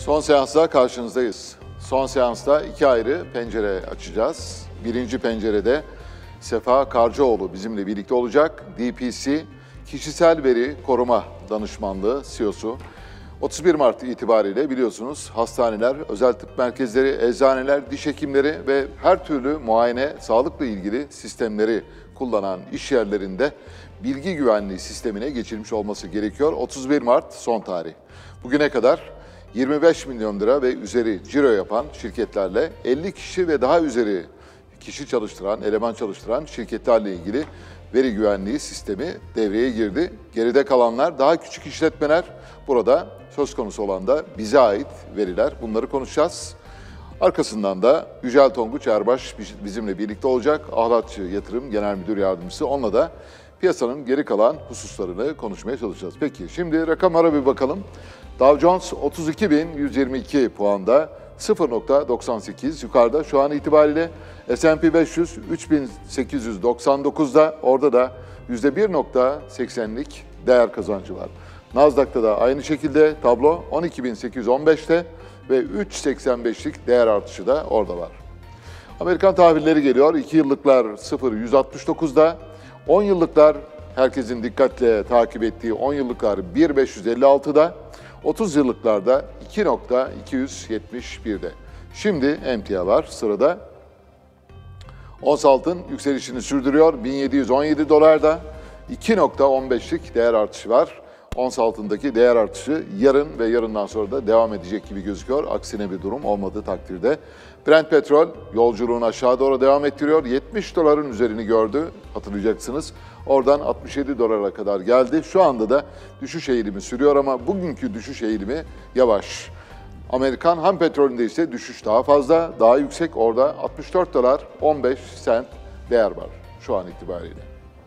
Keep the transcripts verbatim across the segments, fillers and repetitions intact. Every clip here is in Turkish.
Son seansla karşınızdayız. Son seansta iki ayrı pencere açacağız. Birinci pencerede Sefa Karcıoğlu bizimle birlikte olacak. D P C, Kişisel Veri Koruma Danışmanlığı C E O'su. otuz bir Mart itibariyle biliyorsunuz hastaneler, özel tıp merkezleri, eczaneler, diş hekimleri ve her türlü muayene, sağlıkla ilgili sistemleri kullanan iş yerlerinde bilgi güvenliği sistemine geçilmiş olması gerekiyor. otuz bir Mart son tarih. Bugüne kadar yirmi beş milyon lira ve üzeri ciro yapan şirketlerle elli kişi ve daha üzeri kişi çalıştıran, eleman çalıştıran şirketlerle ilgili veri güvenliği sistemi devreye girdi. Geride kalanlar daha küçük işletmeler. Burada söz konusu olan da bize ait veriler. Bunları konuşacağız. Arkasından da Yücel Tonguç Erbaş bizimle birlikte olacak. Ahlatçı Yatırım Genel Müdür Yardımcısı. Onunla da piyasanın geri kalan hususlarını konuşmaya çalışacağız. Peki şimdi rakamlara bir bakalım. Dow Jones otuz iki bin yüz yirmi iki puanda, sıfır nokta doksan sekiz yukarıda şu an itibariyle. S and P beş yüz üç bin sekiz yüz doksan dokuzda, orada da yüzde bir nokta seksenlik değer kazancı var. Nasdaq'ta da aynı şekilde tablo on iki bin sekiz yüz on beşte ve üç virgül seksen beşlik değer artışı da orada var. Amerikan tahvilleri geliyor. iki yıllıklar sıfır virgül yüz altmış dokuzda, on yıllıklar herkesin dikkatle takip ettiği on yıllıklar bir virgül beş yüz elli altıda, otuz yıllıklarda iki nokta iki yüz yetmiş birde. Şimdi emtialar sırada. Ons altın yükselişini sürdürüyor. bin yedi yüz on yedi dolarda iki nokta on beşlik değer artışı var. Ons altındaki değer artışı yarın ve yarından sonra da devam edecek gibi gözüküyor. Aksine bir durum olmadığı takdirde. Brent petrol yolculuğunu aşağı doğru devam ettiriyor. yetmiş doların üzerini gördü, hatırlayacaksınız. Oradan altmış yedi dolara kadar geldi. Şu anda da düşüş eğilimi sürüyor ama bugünkü düşüş eğilimi yavaş. Amerikan ham petrolünde ise düşüş daha fazla, daha yüksek. Orada altmış dört dolar on beş sent değer var şu an itibariyle.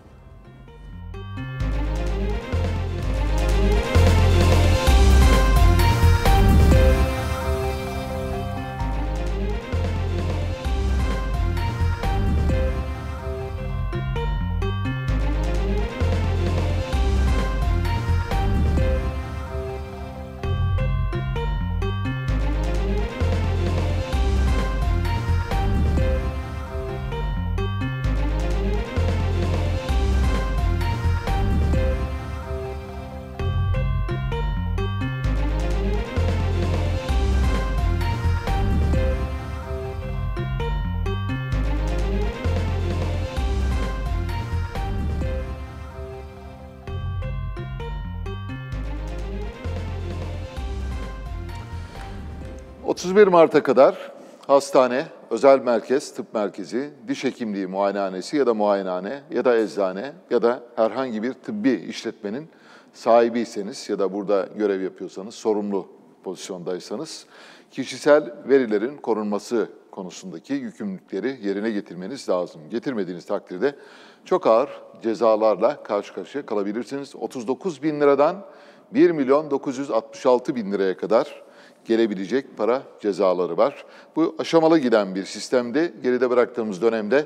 otuz bir Mart'a kadar hastane, özel merkez, tıp merkezi, diş hekimliği muayenehanesi ya da muayenehane ya da eczane ya da herhangi bir tıbbi işletmenin sahibiyseniz ya da burada görev yapıyorsanız, sorumlu pozisyondaysanız kişisel verilerin korunması konusundaki yükümlülükleri yerine getirmeniz lazım. Getirmediğiniz takdirde çok ağır cezalarla karşı karşıya kalabilirsiniz. otuz dokuz bin liradan bir milyon dokuz yüz altmış altı bin liraya kadar gelebilecek para cezaları var. Bu aşamalı giden bir sistemde. Geride bıraktığımız dönemde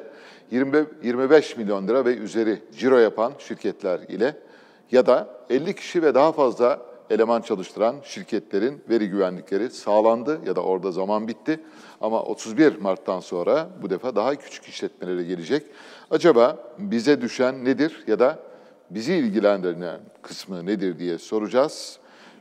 yirmi beş milyon lira ve üzeri ciro yapan şirketler ile ya da elli kişi ve daha fazla eleman çalıştıran şirketlerin veri güvenlikleri sağlandı ya da orada zaman bitti. Ama otuz bir Mart'tan sonra bu defa daha küçük işletmelere gelecek. Acaba bize düşen nedir ya da bizi ilgilendiren kısmı nedir diye soracağız.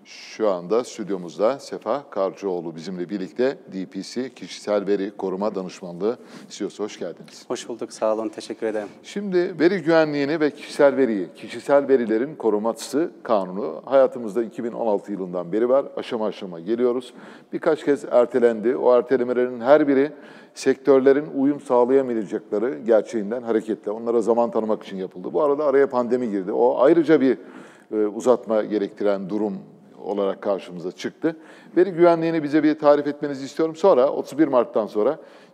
Şu anda stüdyomuzda Sefa Karcıoğlu bizimle birlikte, D P C, Kişisel Veri Koruma Danışmanlığı C E O'su. Hoş geldiniz. Hoş bulduk, sağ olun, teşekkür ederim. Şimdi veri güvenliğini ve kişisel veriyi, kişisel verilerin korunması kanunu hayatımızda iki bin on altı yılından beri var. Aşama aşama geliyoruz. Birkaç kez ertelendi. O ertelemelerin her biri sektörlerin uyum sağlayamayacakları gerçeğinden hareketle onlara zaman tanımak için yapıldı. Bu arada araya pandemi girdi. O ayrıca bir e, uzatma gerektiren durum olarak karşımıza çıktı. Veri güvenliğini bize bir tarif etmenizi istiyorum. Sonra otuz bir Mart'tan sonra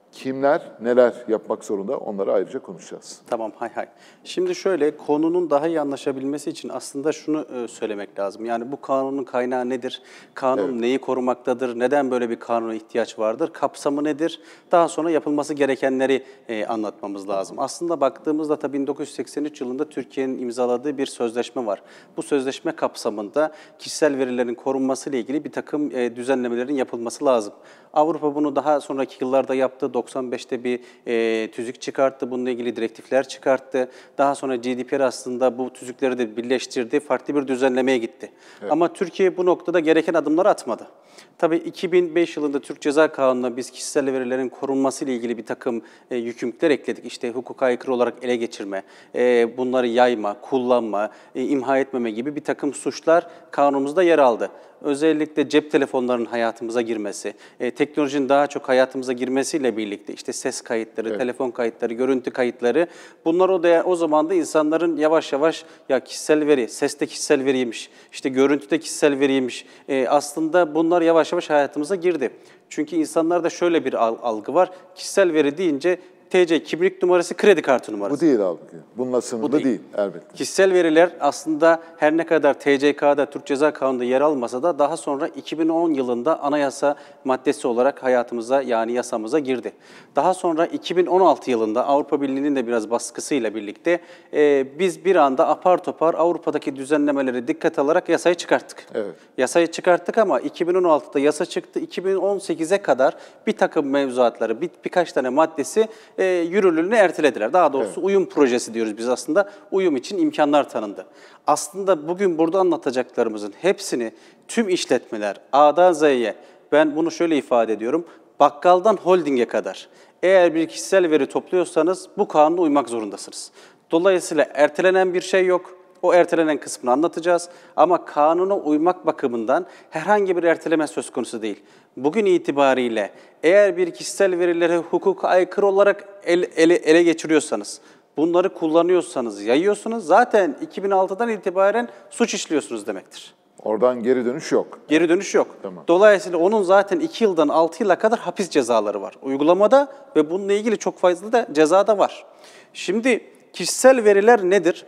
kimler neler yapmak zorunda onları ayrıca konuşacağız. Tamam, hay hay. Şimdi şöyle, konunun daha iyi anlaşabilmesi için aslında şunu e, söylemek lazım. Yani bu kanunun kaynağı nedir? Kanun evet. neyi korumaktadır? Neden böyle bir kanuna ihtiyaç vardır? Kapsamı nedir? Daha sonra yapılması gerekenleri e, anlatmamız lazım. Aslında baktığımızda tabii bin dokuz yüz seksen üç yılında Türkiye'nin imzaladığı bir sözleşme var. Bu sözleşme kapsamında kişisel verilerin korunması ile ilgili bir takım e, düzenlemelerin yapılması lazım. Avrupa bunu daha sonraki yıllarda yaptı. doksan beşte bir e, tüzük çıkarttı. Bununla ilgili direktifler çıkarttı. Daha sonra G D P R aslında bu tüzükleri de birleştirdi. Farklı bir düzenlemeye gitti. Evet. Ama Türkiye bu noktada gereken adımları atmadı. Tabii iki bin beş yılında Türk Ceza Kanunu'na biz kişisel verilerin korunması ile ilgili bir takım e, yükümlülükler ekledik. İşte hukuka aykırı olarak ele geçirme, e, bunları yayma, kullanma, e, imha etmeme gibi bir takım suçlar kanunumuzda yer aldı. Özellikle cep telefonlarının hayatımıza girmesi, e, teknolojinin daha çok hayatımıza girmesiyle birlikte işte ses kayıtları, evet. telefon kayıtları, görüntü kayıtları, bunlar o da o zaman da insanların yavaş yavaş ya kişisel veri, ses de kişisel veriymiş, işte görüntü de kişisel veriymiş. E, aslında bunlar yavaş yavaş hayatımıza girdi. Çünkü insanlarda şöyle bir algı var, kişisel veri deyince T C, kimlik numarası, kredi kartı numarası. Bu değil abi. Bununla sınırlı değil. değil elbette. Kişisel veriler aslında her ne kadar T C K'da, Türk Ceza Kanunu'nda yer almasa da daha sonra iki bin on yılında anayasa maddesi olarak hayatımıza yani yasamıza girdi. Daha sonra iki bin on altı yılında Avrupa Birliği'nin de biraz baskısıyla birlikte e, biz bir anda apar topar Avrupa'daki düzenlemeleri dikkat alarak yasayı çıkarttık. Evet. Yasayı çıkarttık ama iki bin on altıda yasa çıktı. iki bin on sekize kadar bir takım mevzuatları, bir, birkaç tane maddesi E, yürürlülüğünü ertelediler. Daha doğrusu evet. uyum projesi diyoruz biz aslında. Uyum için imkanlar tanındı. Aslında bugün burada anlatacaklarımızın hepsini tüm işletmeler A'dan Z'ye, ben bunu şöyle ifade ediyorum, bakkaldan holdinge kadar eğer bir kişisel veri topluyorsanız bu kanuna uymak zorundasınız. Dolayısıyla ertelenen bir şey yok. O ertelenen kısmını anlatacağız ama kanuna uymak bakımından herhangi bir erteleme söz konusu değil. Bugün itibariyle eğer bir kişisel verileri hukuka aykırı olarak ele, ele, ele geçiriyorsanız, bunları kullanıyorsanız, yayıyorsunuz, zaten iki bin altıdan itibaren suç işliyorsunuz demektir. Oradan geri dönüş yok. Geri dönüş yok. Tamam. Dolayısıyla onun zaten iki yıldan altı yıla kadar hapis cezaları var uygulamada ve bununla ilgili çok fazla da ceza da var. Şimdi kişisel veriler nedir?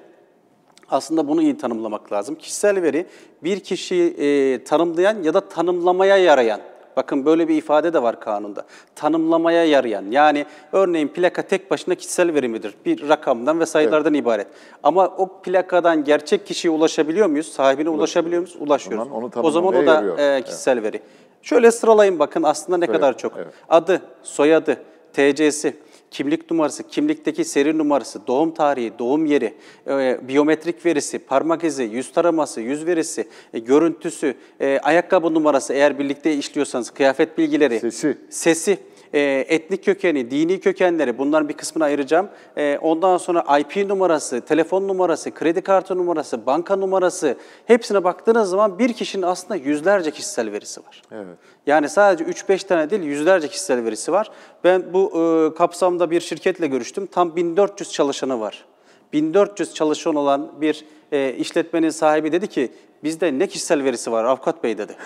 Aslında bunu iyi tanımlamak lazım. Kişisel veri bir kişiyi e, tanımlayan ya da tanımlamaya yarayan, bakın böyle bir ifade de var kanunda, tanımlamaya yarayan, yani örneğin plaka tek başına kişisel veri midir? Bir rakamdan ve sayılardan evet. ibaret. Ama o plakadan gerçek kişiye ulaşabiliyor muyuz? Sahibine ulaşabiliyor muyuz? Ulaşıyoruz. O, o zaman o da e, kişisel evet. veri. Şöyle sıralayın bakın aslında ne evet. kadar çok. Evet. Adı, soyadı, T C'si, kimlik numarası, kimlikteki seri numarası, doğum tarihi, doğum yeri, e, biyometrik verisi, parmak izi, yüz taraması, yüz verisi, e, görüntüsü, e, ayakkabı numarası eğer birlikte işliyorsanız, kıyafet bilgileri, sesi, sesi e, etnik kökeni, dini kökenleri, bunların bir kısmını ayıracağım. E, ondan sonra I P numarası, telefon numarası, kredi kartı numarası, banka numarası, hepsine baktığınız zaman bir kişinin aslında yüzlerce kişisel verisi var. Evet. Yani sadece üç beş tane değil, yüzlerce kişisel verisi var. Ben bu e, kapsamda bir şirketle görüştüm. Tam bin dört yüz çalışanı var. bin dört yüz çalışan olan bir e, işletmenin sahibi dedi ki, bizde ne kişisel verisi var Avukat Bey dedi.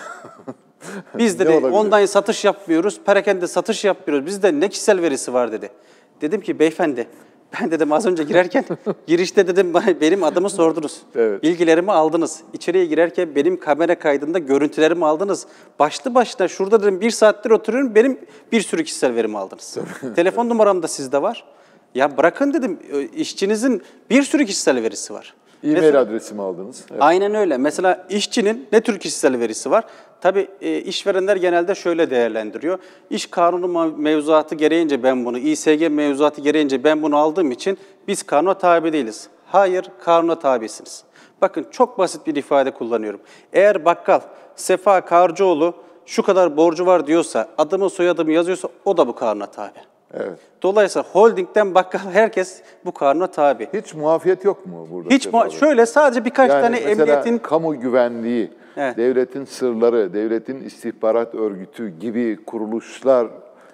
Biz dedi online satış yapmıyoruz, perakende satış yapmıyoruz. Bizde ne kişisel verisi var dedi. Dedim ki beyefendi, ben dedim az önce girerken girişte dedim benim adımı sordunuz. Evet. Bilgilerimi aldınız. İçeriye girerken benim kamera kaydında görüntülerimi aldınız. Başlı başına şurada dedim bir saattir oturuyorum, benim bir sürü kişisel verimi aldınız. Telefon numaram da sizde var. Ya bırakın dedim, işçinizin bir sürü kişisel verisi var. E-mail adresimi aldınız. Evet. Aynen öyle. Mesela işçinin ne tür kişisel verisi var? Tabii e, işverenler genelde şöyle değerlendiriyor. İş kanunu mevzuatı gereğince ben bunu, İ S G mevzuatı gereğince ben bunu aldığım için biz kanuna tabi değiliz. Hayır, kanuna tabisiniz. Bakın çok basit bir ifade kullanıyorum. Eğer bakkal Sefa Karcıoğlu şu kadar borcu var diyorsa, adımı soyadımı yazıyorsa o da bu kanuna tabi. Evet. Dolayısıyla holdingden bakkal herkes bu kanuna tabi. Hiç muafiyet yok mu burada? Hiç mu şöyle sadece birkaç yani tane emniyetin... kamu güvenliği, evet. devletin sırları, devletin istihbarat örgütü gibi kuruluşlar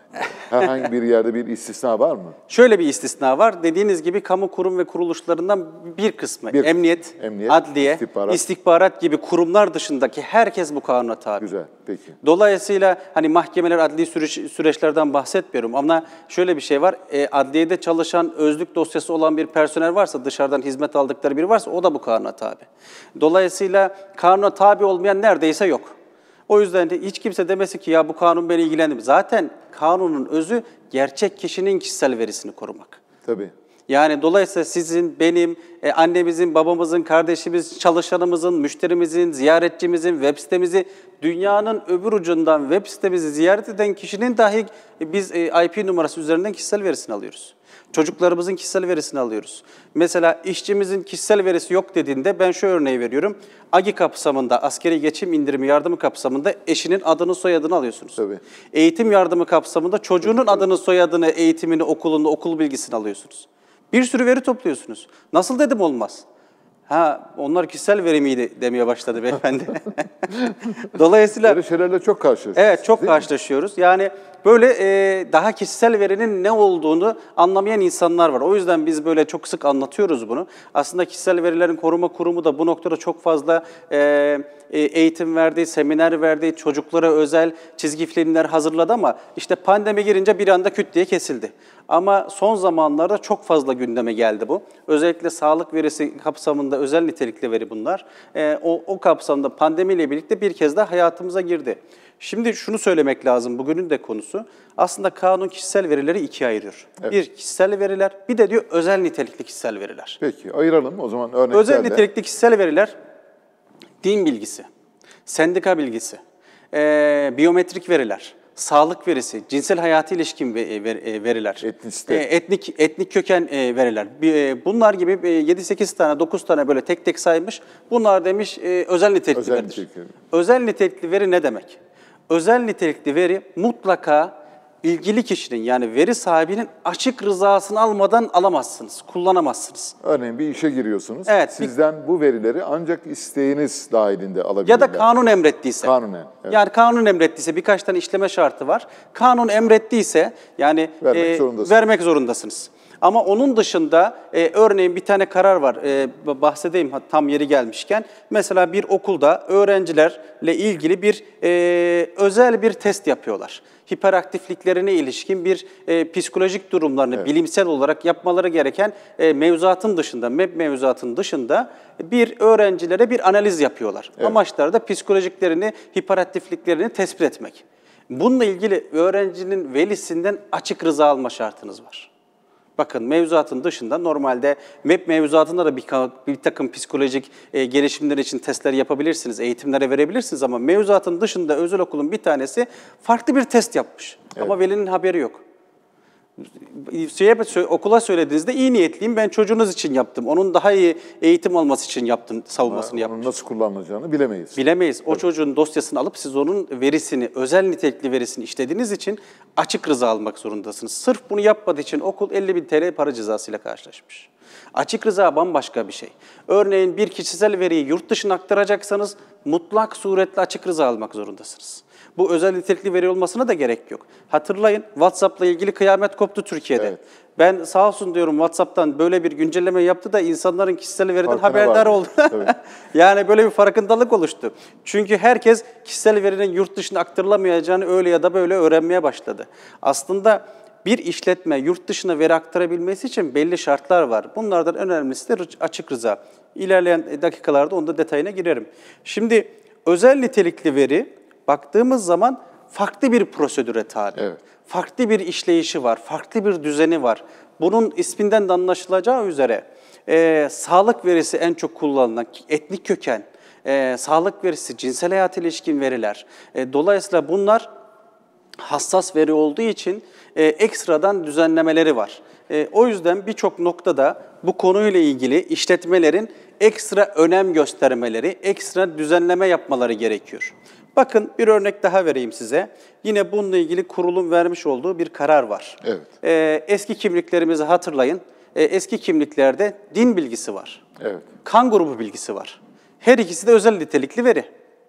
Herhangi bir yerde bir istisna var mı? Şöyle bir istisna var. Dediğiniz gibi kamu kurum ve kuruluşlarından bir kısmı, Bir, emniyet, emniyet, adliye, istihbarat. istihbarat gibi kurumlar dışındaki herkes bu kanuna tabi. Güzel, peki. Dolayısıyla hani mahkemeler, adli süreç, süreçlerden bahsetmiyorum ama şöyle bir şey var. E, adliyede çalışan, özlük dosyası olan bir personel varsa, dışarıdan hizmet aldıkları biri varsa o da bu kanuna tabi. Dolayısıyla kanuna tabi olmayan neredeyse yok. O yüzden de hiç kimse demesi ki ya bu kanun beni ilgilendirmiyor. Zaten kanunun özü gerçek kişinin kişisel verisini korumak. Tabii. Yani dolayısıyla sizin, benim, e, annemizin, babamızın, kardeşimiz, çalışanımızın, müşterimizin, ziyaretçimizin, web sitemizi, dünyanın öbür ucundan web sitemizi ziyaret eden kişinin dahi e, biz e, I P numarası üzerinden kişisel verisini alıyoruz. Çocuklarımızın kişisel verisini alıyoruz. Mesela işçimizin kişisel verisi yok dediğinde ben şu örneği veriyorum. A G İ kapsamında, askeri geçim indirimi yardımı kapsamında eşinin adını soyadını alıyorsunuz. Tabii. Eğitim yardımı kapsamında çocuğunun adını soyadını, eğitimini, okulunu, okul bilgisini alıyorsunuz. Bir sürü veri topluyorsunuz. Nasıl dedim olmaz? Ha, onlar kişisel veri miydi demeye başladı beyefendi. Dolayısıyla... Böyle şeylerle çok karşılaşıyoruz. Evet, çok karşılaşıyoruz. Yani böyle e, daha kişisel verinin ne olduğunu anlamayan insanlar var. O yüzden biz böyle çok sık anlatıyoruz bunu. Aslında Kişisel Verilerin Koruma Kurumu da bu noktada çok fazla e, eğitim verdi, seminer verdi, çocuklara özel çizgi filmler hazırladı ama işte pandemi girince bir anda küt diye kesildi. Ama son zamanlarda çok fazla gündeme geldi bu. Özellikle sağlık verisi kapsamında özel nitelikli veri bunlar. E, o, o kapsamda pandemiyle birlikte bir kez daha hayatımıza girdi. Şimdi şunu söylemek lazım, bugünün de konusu. Aslında kanun kişisel verileri ikiye ayırıyor. Evet. Bir, kişisel veriler, bir de diyor özel nitelikli kişisel veriler. Peki, ayıralım o zaman örneklerle. Özel nitelikli kişisel veriler, din bilgisi, sendika bilgisi, e, biyometrik veriler, sağlık verisi, cinsel hayati ilişkin veriler, etnisite, etnik etnik köken veriler. Bunlar gibi yedi sekiz tane, dokuz tane böyle tek tek saymış. Bunlar demiş özel nitelikli özel veridir. Nitelikli. Özel nitelikli veri ne demek? Özel nitelikli veri mutlaka ilgili kişinin yani veri sahibinin açık rızasını almadan alamazsınız, kullanamazsınız. Örneğin bir işe giriyorsunuz. Evet, Sizden bir... bu verileri ancak isteğiniz dahilinde alabilirler. Ya da kanun emrettiyse. Kanunen. Evet. Yani kanun emrettiyse birkaç tane işleme şartı var. Kanun emrettiyse yani vermek, e, zorundasınız. vermek zorundasınız. Ama onun dışında e, örneğin bir tane karar var, e, bahsedeyim tam yeri gelmişken. Mesela bir okulda öğrencilerle ilgili bir e, özel bir test yapıyorlar. Hiperaktifliklerine ilişkin bir e, psikolojik durumlarını evet. bilimsel olarak yapmaları gereken e, mevzuatın dışında, M E B mevzuatının dışında bir öğrencilere bir analiz yapıyorlar. Evet. Amaçları da psikolojiklerini, hiperaktifliklerini tespit etmek. Bununla ilgili öğrencinin velisinden açık rıza alma şartınız var. Bakın mevzuatın dışında normalde M E B mevzuatında da bir, bir takım psikolojik e, gelişimler için testler yapabilirsiniz, eğitimlere verebilirsiniz ama mevzuatın dışında özel okulun bir tanesi farklı bir test yapmış. Evet. Ama velinin haberi yok. Şeye, okula söylediğinizde iyi niyetliyim, ben çocuğunuz için yaptım. Onun daha iyi eğitim alması için yaptım, savunmasını yapmış. Onun nasıl kullanılacağını bilemeyiz. Bilemeyiz. O evet. çocuğun dosyasını alıp siz onun verisini, özel nitelikli verisini işlediğiniz için açık rıza almak zorundasınız. Sırf bunu yapmadığı için okul elli bin T L para cezasıyla karşılaşmış. Açık rıza bambaşka bir şey. Örneğin bir kişisel veriyi yurt dışına aktaracaksanız mutlak suretle açık rıza almak zorundasınız. Bu özel nitelikli veri olmasına da gerek yok. Hatırlayın WhatsApp'la ilgili kıyamet koptu Türkiye'de. Evet. Ben sağ olsun diyorum WhatsApp'tan böyle bir güncelleme yaptı da insanların kişisel veriden Farkına haberdar oldu. Yani böyle bir farkındalık oluştu. Çünkü herkes kişisel verinin yurt dışına aktarılamayacağını öyle ya da böyle öğrenmeye başladı. Aslında bir işletme yurt dışına veri aktarabilmesi için belli şartlar var. Bunlardan önemlisi de açık rıza. İlerleyen dakikalarda onda detayına girerim. Şimdi özel nitelikli veri baktığımız zaman farklı bir prosedüre tabi. Evet. Farklı bir işleyişi var, farklı bir düzeni var. Bunun isminden de anlaşılacağı üzere e, sağlık verisi en çok kullanılan, etnik köken, e, sağlık verisi, cinsel hayata ilişkin veriler. E, dolayısıyla bunlar hassas veri olduğu için e, ekstradan düzenlemeleri var. E, o yüzden birçok noktada bu konuyla ilgili işletmelerin ekstra önem göstermeleri, ekstra düzenleme yapmaları gerekiyor. Bakın bir örnek daha vereyim size. Yine bununla ilgili kurulun vermiş olduğu bir karar var. Evet. Ee, eski kimliklerimizi hatırlayın. Ee, eski kimliklerde din bilgisi var. Evet. Kan grubu bilgisi var. Her ikisi de özel nitelikli veri.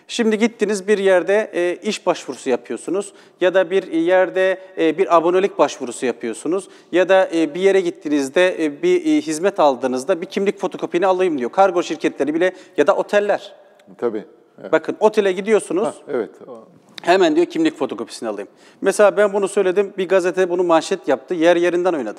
Şimdi gittiniz bir yerde e, iş başvurusu yapıyorsunuz ya da bir yerde e, bir abonelik başvurusu yapıyorsunuz ya da e, bir yere gittiğinizde e, bir e, hizmet aldığınızda bir kimlik fotokopini alayım diyor. Kargo şirketleri bile ya da oteller. Tabii. Evet. Bakın otele gidiyorsunuz. Ha, evet. Hemen diyor kimlik fotokopisini alayım. Mesela ben bunu söyledim, bir gazete bunu manşet yaptı, yer yerinden oynadı.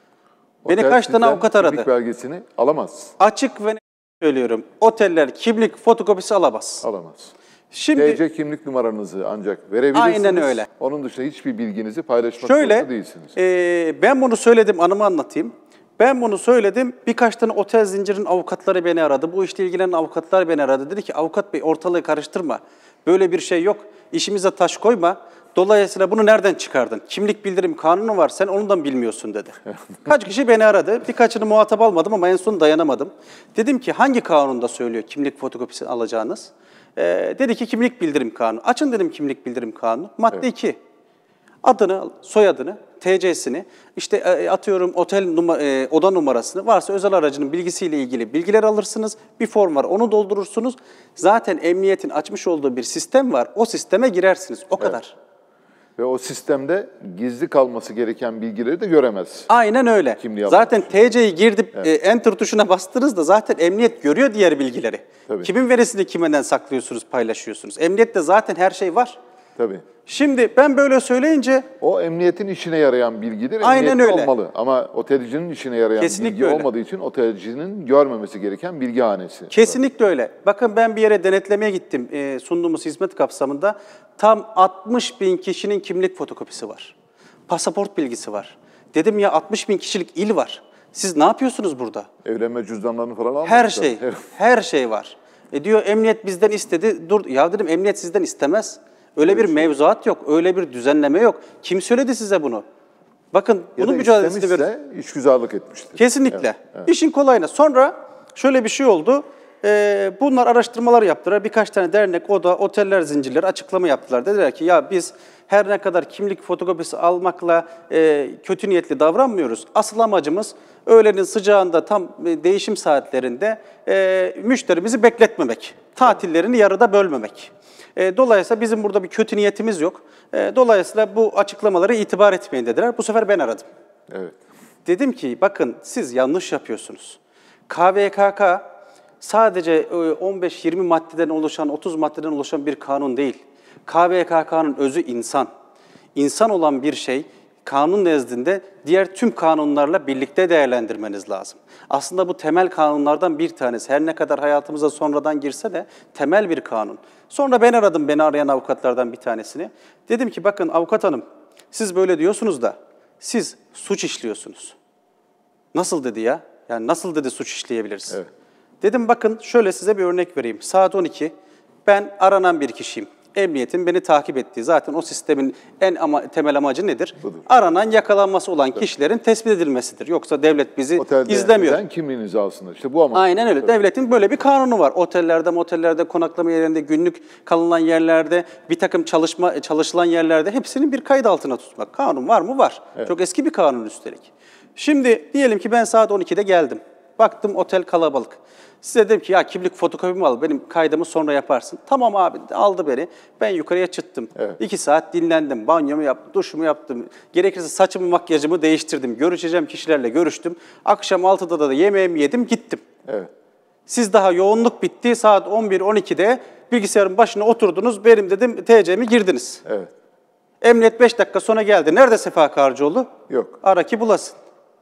Beni Otel kaç tane sizden avukat aradı. Kimlik belgesini alamaz. Açık ve net söylüyorum, oteller kimlik fotokopisi alamaz. Alamaz. Şimdi T C kimlik numaranızı ancak verebilirsiniz. Aynen öyle. Onun dışında hiçbir bilginizi paylaşmak şöyle, zorunda değilsiniz. e, ben bunu söyledim, anımı anlatayım. Ben bunu söyledim, birkaç tane otel zincirinin avukatları beni aradı. Bu işle ilgilenen avukatlar beni aradı. Dedi ki avukat bey ortalığı karıştırma. Böyle bir şey yok. İşimize taş koyma. Dolayısıyla bunu nereden çıkardın? Kimlik bildirim kanunu var, sen onu da mı bilmiyorsun dedi. Kaç kişi beni aradı, birkaçını muhatap almadım ama en son dayanamadım. Dedim ki hangi kanunda söylüyor kimlik fotokopisi alacağınız? Ee, dedi ki kimlik bildirim kanunu. Açın dedim kimlik bildirim kanunu. Madde iki. Evet. Adını, soyadını, T C'sini, işte e, atıyorum otel numara, e, oda numarasını, varsa özel aracının bilgisiyle ilgili bilgiler alırsınız. Bir form var, onu doldurursunuz. Zaten emniyetin açmış olduğu bir sistem var. O sisteme girersiniz. O kadar. Evet. Ve o sistemde gizli kalması gereken bilgileri de göremez. Aynen öyle. Kimliği zaten T C'yi girdip evet. e, enter tuşuna bastığınızda zaten emniyet görüyor diğer bilgileri. Tabii. Kimin verisini kimden saklıyorsunuz, paylaşıyorsunuz. Emniyette zaten her şey var. Tabii. Şimdi ben böyle söyleyince... O emniyetin işine yarayan bilgidir, Aynen emniyette öyle. olmalı. Ama otelcinin işine yarayan Kesinlikle bilgi öyle. olmadığı için otelcinin görmemesi gereken bilgihanesi. Kesinlikle öyle. Bakın ben bir yere denetlemeye gittim e, sunduğumuz hizmet kapsamında. Tam altmış bin kişinin kimlik fotokopisi var. Pasaport bilgisi var. Dedim ya altmış bin kişilik il var. Siz ne yapıyorsunuz burada? Evlenme cüzdanlarını falan almışlar. Her şey, her şey var. E diyor emniyet bizden istedi. Dur ya dedim emniyet sizden istemez. Öyle bir mevzuat yok, öyle bir düzenleme yok. Kim söyledi size bunu? Bakın Ya bunun da mücadelesini veriyoruz. istemişse işgüzarlık etmiştir. Kesinlikle. Evet, evet. İşin kolayına. Sonra şöyle bir şey oldu. Ee, bunlar araştırmalar yaptılar. Birkaç tane dernek, oda, oteller zincirleri açıklama yaptılar. Dediler ki ya biz her ne kadar kimlik fotokopisi almakla e, kötü niyetli davranmıyoruz. Asıl amacımız öğlenin sıcağında tam e, değişim saatlerinde e, müşterimizi bekletmemek. Tatillerini yarıda bölmemek. E, dolayısıyla bizim burada bir kötü niyetimiz yok. E, dolayısıyla bu açıklamalara itibar etmeyin dediler. Bu sefer ben aradım. Evet. Dedim ki bakın siz yanlış yapıyorsunuz. K V K K sadece on beş yirmi maddeden oluşan, otuz maddeden oluşan bir kanun değil. K V K K'nın özü insan. İnsan olan bir şey kanun nezdinde diğer tüm kanunlarla birlikte değerlendirmeniz lazım. Aslında bu temel kanunlardan bir tanesi. Her ne kadar hayatımıza sonradan girse de temel bir kanun. Sonra ben aradım beni arayan avukatlardan bir tanesini. Dedim ki bakın avukat hanım siz böyle diyorsunuz da siz suç işliyorsunuz. Nasıl dedi ya? Yani nasıl dedi suç işleyebiliriz? Evet. Dedim bakın şöyle size bir örnek vereyim. Saat on iki ben aranan bir kişiyim. Emniyetin beni takip ettiği zaten o sistemin en ama, temel amacı nedir? Budur. Aranan, yakalanması olan evet. kişilerin tespit edilmesidir. Yoksa devlet bizi Otelde izlemiyor. Otelde kimliğinizi alsınlar. İşte bu amaç. Aynen öyle. Devletin böyle bir kanunu var. Otellerde, motellerde, konaklama yerlerinde, günlük kalınan yerlerde, bir takım çalışma çalışılan yerlerde hepsinin bir kayıt altına tutmak. Kanun var mı? Var. Evet. Çok eski bir kanun üstelik. Şimdi diyelim ki ben saat on ikide geldim. Baktım otel kalabalık. Size dedim ki ya kimlik fotokopimi al, benim kaydımı sonra yaparsın. Tamam abi, aldı beni. Ben yukarıya çıktım. Evet. İki saat dinlendim, banyomu yaptım, duşumu yaptım. Gerekirse saçımı, makyajımı değiştirdim. Görüşeceğim kişilerle görüştüm. Akşam altıda da yemeğimi yedim, gittim. Evet. Siz daha yoğunluk bitti, saat on bir on ikide bilgisayarın başına oturdunuz, benim dedim T C'mi girdiniz. Evet. Emniyet beş dakika sonra geldi. Nerede Sefa Karcıoğlu? Yok. Ara ki bulasın.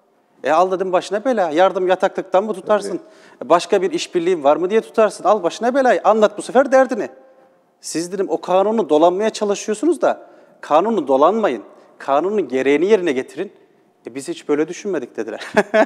E al dedim başına bela. Yardım yataklıktan mı tutarsın? Evet. Başka bir işbirliğin var mı diye tutarsın. Al başına belayı. Anlat bu sefer derdini. Siz dedim o kanunu dolanmaya çalışıyorsunuz da kanunu dolanmayın. Kanunun gereğini yerine getirin. E biz hiç böyle düşünmedik dediler.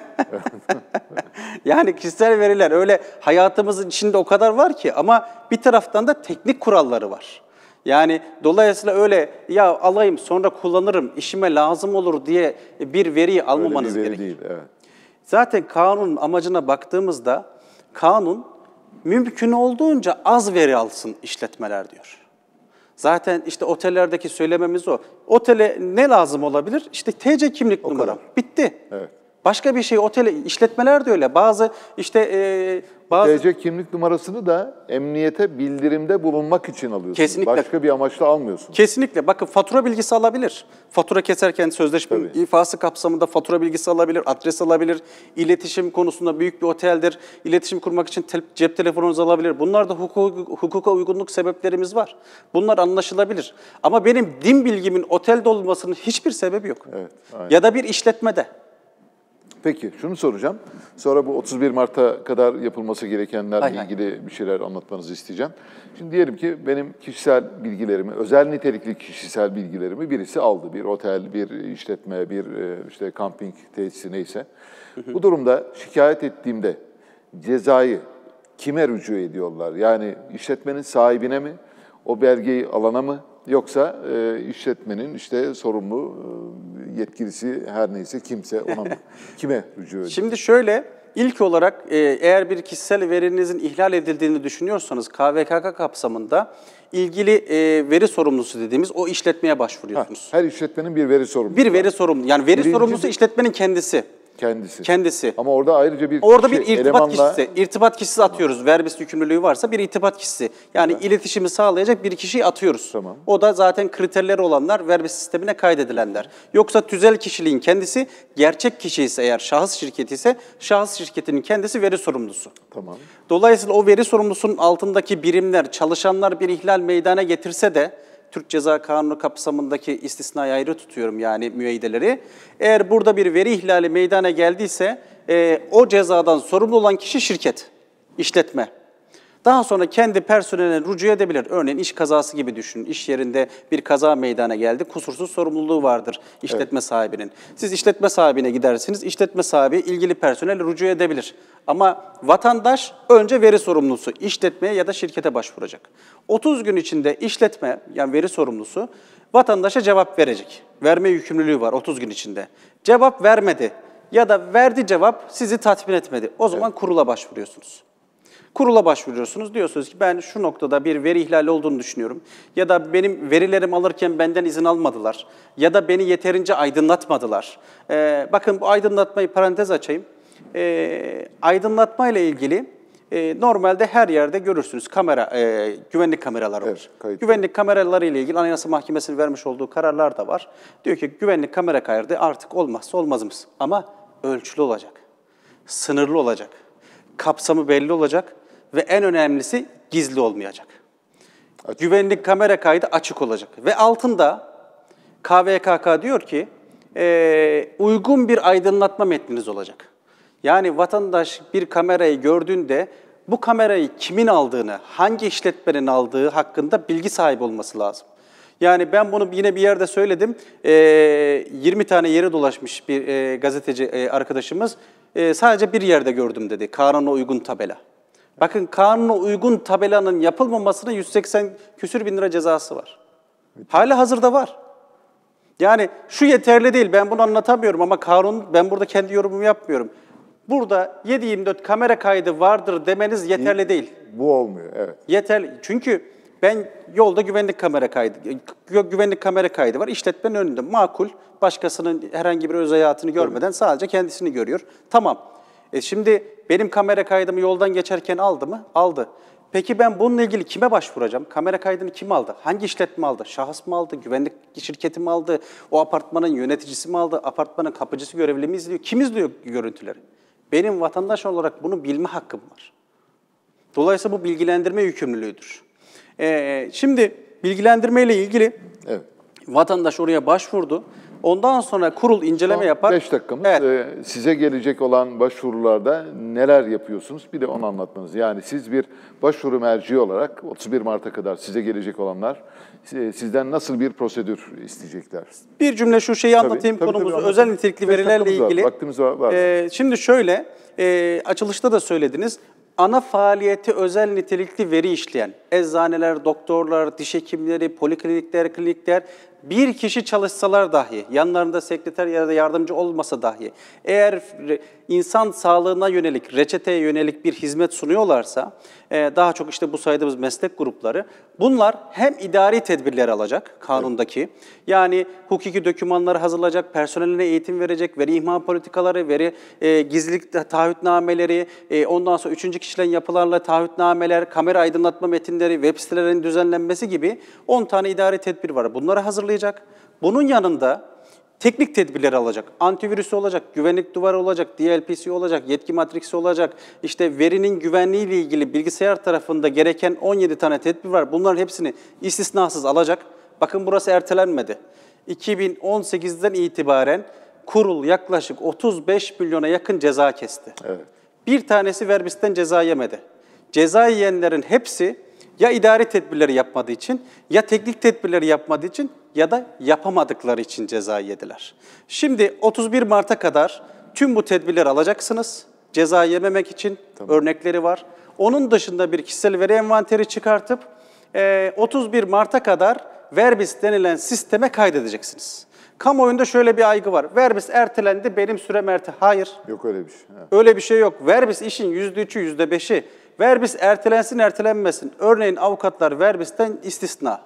Yani kişisel veriler öyle hayatımızın içinde o kadar var ki ama bir taraftan da teknik kuralları var. Yani dolayısıyla öyle ya alayım sonra kullanırım, işime lazım olur diye bir veriyi almamanız öyle bir veri gerekir. Değil, evet. Zaten kanunun amacına baktığımızda kanun mümkün olduğunca az veri alsın işletmeler diyor. Zaten işte otellerdeki söylememiz o. Otele ne lazım olabilir? İşte T C kimlik o numaram. Kadar. Bitti. Evet. Başka bir şey, otel işletmeler de öyle. Bazı işte e, bazı... T C kimlik numarasını da emniyete bildirimde bulunmak için alıyorsunuz. Kesinlikle. Başka bir amaçla almıyorsunuz. Kesinlikle. Bakın fatura bilgisi alabilir. Fatura keserken sözleşme Tabii. ifası kapsamında fatura bilgisi alabilir, adres alabilir. İletişim konusunda büyük bir oteldir. İletişim kurmak için te- cep telefonunuzu alabilir. Bunlar da hukuk, hukuka uygunluk sebeplerimiz var. Bunlar anlaşılabilir. Ama benim din bilgimin otelde olmasının hiçbir sebebi yok. Evet, aynen. Ya da bir işletmede. Peki şunu soracağım. Sonra bu otuz bir Mart'a kadar yapılması gerekenlerle Hay hay. ilgili bir şeyler anlatmanızı isteyeceğim. Şimdi diyelim ki benim kişisel bilgilerimi, özel nitelikli kişisel bilgilerimi birisi aldı. Bir otel, bir işletme, bir e, işte kamping tesisi neyse. Bu durumda şikayet ettiğimde cezayı kime rücu ediyorlar? Yani işletmenin sahibine mi, o belgeyi alana mı? Yoksa e, işletmenin işte sorumlu e, yetkilisi her neyse kimse ona mı? Kime rücu ediyor? Şimdi şöyle, ilk olarak e, eğer bir kişisel verinizin ihlal edildiğini düşünüyorsanız K V K K kapsamında ilgili e, veri sorumlusu dediğimiz o işletmeye başvuruyorsunuz. Her işletmenin bir veri sorumlusu Bir var. veri sorumlu, yani veri Birinci sorumlusu de- işletmenin kendisi. Kendisi. Kendisi. Ama orada ayrıca bir Orada kişi, bir irtibat elemanla, kişisi, irtibat kişisi atıyoruz. Verbis yükümlülüğü varsa bir irtibat kişisi. Yani iletişimi sağlayacak bir kişiyi atıyoruz. Tamam. O da zaten kriterleri olanlar, verbis sistemine kaydedilenler. Yoksa tüzel kişiliğin kendisi, gerçek kişi ise eğer şahıs şirketi ise şahıs şirketinin kendisi veri sorumlusu. Tamam. Dolayısıyla o veri sorumlusunun altındaki birimler, çalışanlar bir ihlal meydana getirse de Türk Ceza Kanunu kapsamındaki istisnayı ayrı tutuyorum yani müeyyideleri. Eğer burada bir veri ihlali meydana geldiyse e, o cezadan sorumlu olan kişi şirket, işletme. Daha sonra kendi personeline rücu edebilir. Örneğin iş kazası gibi düşünün. İş yerinde bir kaza meydana geldi. Kusursuz sorumluluğu vardır işletme sahibinin. Siz işletme sahibine gidersiniz. İşletme sahibi ilgili personel rücu edebilir. Ama vatandaş önce veri sorumlusu işletmeye ya da şirkete başvuracak. otuz gün içinde işletme yani veri sorumlusu vatandaşa cevap verecek. Verme yükümlülüğü var otuz gün içinde. Cevap vermedi ya da verdi cevap sizi tatmin etmedi. O zaman kurula başvuruyorsunuz. Kurula başvuruyorsunuz. Diyorsunuz ki ben şu noktada bir veri ihlali olduğunu düşünüyorum. Ya da benim verilerimi alırken benden izin almadılar. Ya da beni yeterince aydınlatmadılar. Ee, bakın bu aydınlatmayı parantez açayım. Ee, aydınlatma ile ilgili e, normalde her yerde görürsünüz. Kamera, e, güvenlik kameraları var. Evet, kayıt. Güvenlik kameraları ile ilgili Anayasa Mahkemesi'nin vermiş olduğu kararlar da var. Diyor ki güvenlik kamera kaydı artık olmazsa olmazımız. Ama ölçülü olacak. Sınırlı olacak. Kapsamı belli olacak. Ve en önemlisi gizli olmayacak. Açık. Güvenlik kamera kaydı açık olacak. Ve altında K V K K diyor ki e, uygun bir aydınlatma metniniz olacak. Yani vatandaş bir kamerayı gördüğünde bu kamerayı kimin aldığını, hangi işletmenin aldığı hakkında bilgi sahibi olması lazım. Yani ben bunu yine bir yerde söyledim. E, yirmi tane yere dolaşmış bir e, gazeteci e, arkadaşımız e, sadece bir yerde gördüm dedi. Kanuna uygun tabela. Bakın kanuna uygun tabelanın yapılmamasına yüz seksen küsür bin lira cezası var. Hala hazırda var. Yani şu yeterli değil, ben bunu anlatamıyorum ama kanun, ben burada kendi yorumumu yapmıyorum. Burada yedi yirmi dört kamera kaydı vardır demeniz yeterli değil. Bu olmuyor, evet. Yeterli. Çünkü ben yolda güvenlik kamera kaydı, gü- güvenlik kamera kaydı var. İşletmenin önünde makul, başkasının herhangi bir özel hayatını görmeden sadece kendisini görüyor. Tamam. E şimdi benim kamera kaydımı yoldan geçerken aldı mı? Aldı. Peki ben bununla ilgili kime başvuracağım? Kamera kaydını kim aldı? Hangi işletme aldı? Şahıs mı aldı? Güvenlik şirketi mi aldı? O apartmanın yöneticisi mi aldı? Apartmanın kapıcısı görevli mi izliyor? Kim izliyor görüntüleri? Benim vatandaş olarak bunu bilme hakkım var. Dolayısıyla bu bilgilendirme yükümlülüğüdür. Ee, şimdi bilgilendirme ile ilgili Evet. vatandaş oraya başvurdu. Ondan sonra kurul inceleme Son yapar. beş dakikamız. Evet. Ee, size gelecek olan başvurularda neler yapıyorsunuz? Bir de onu anlatmanız. Yani siz bir başvuru merci olarak otuz bir Mart'a kadar size gelecek olanlar e, sizden nasıl bir prosedür isteyecekler? Bir cümle şu şeyi anlatayım tabii, konumuzu. tabii, özel anlatın. nitelikli Beş verilerle dakikamız var, ilgili. vaktimiz var- var. Ee, şimdi şöyle, e, açılışta da söylediniz. Ana faaliyeti özel nitelikli veri işleyen eczaneler, doktorlar, diş hekimleri, poliklinikler, klinikler bir kişi çalışsalar dahi, yanlarında sekreter ya da yardımcı olmasa dahi, eğer insan sağlığına yönelik, reçeteye yönelik bir hizmet sunuyorlarsa, daha çok işte bu saydığımız meslek grupları, bunlar hem idari tedbirleri alacak kanundaki, yani hukuki dokümanları hazırlayacak, personeline eğitim verecek, veri ihmal politikaları, veri e, gizlilik taahhütnameleri, e, ondan sonra üçüncü kişilerin yapılarla taahhütnameler, kamera aydınlatma metinleri, web sitelerinin düzenlenmesi gibi on tane idari tedbir var. Bunları hazırlayacak. Bunun yanında teknik tedbirleri alacak. Antivirüsü olacak, güvenlik duvarı olacak, D L P C olacak, yetki matriksi olacak. İşte verinin güvenliği ile ilgili bilgisayar tarafında gereken on yedi tane tedbir var. Bunların hepsini istisnasız alacak. Bakın burası ertelenmedi. iki bin on sekizden itibaren kurul yaklaşık otuz beş milyona yakın ceza kesti. Evet. Bir tanesi Verbis'ten ceza yemedi. Ceza yiyenlerin hepsi ya idari tedbirleri yapmadığı için, ya teknik tedbirleri yapmadığı için ya da yapamadıkları için ceza yediler. Şimdi otuz bir Mart'a kadar tüm bu tedbirleri alacaksınız. Ceza yememek için tamam. Örnekleri var. Onun dışında bir kişisel veri envanteri çıkartıp otuz bir Mart'a kadar Verbis denilen sisteme kaydedeceksiniz. Kamuoyunda şöyle bir algı var. Verbis ertelendi, benim sürem erte. Hayır. Yok öyle bir şey. Evet. Öyle bir şey yok. Verbis işin yüzde üçü, yüzde beşi. Verbis ertelensin, ertelenmesin. Örneğin avukatlar Verbis'ten istisna.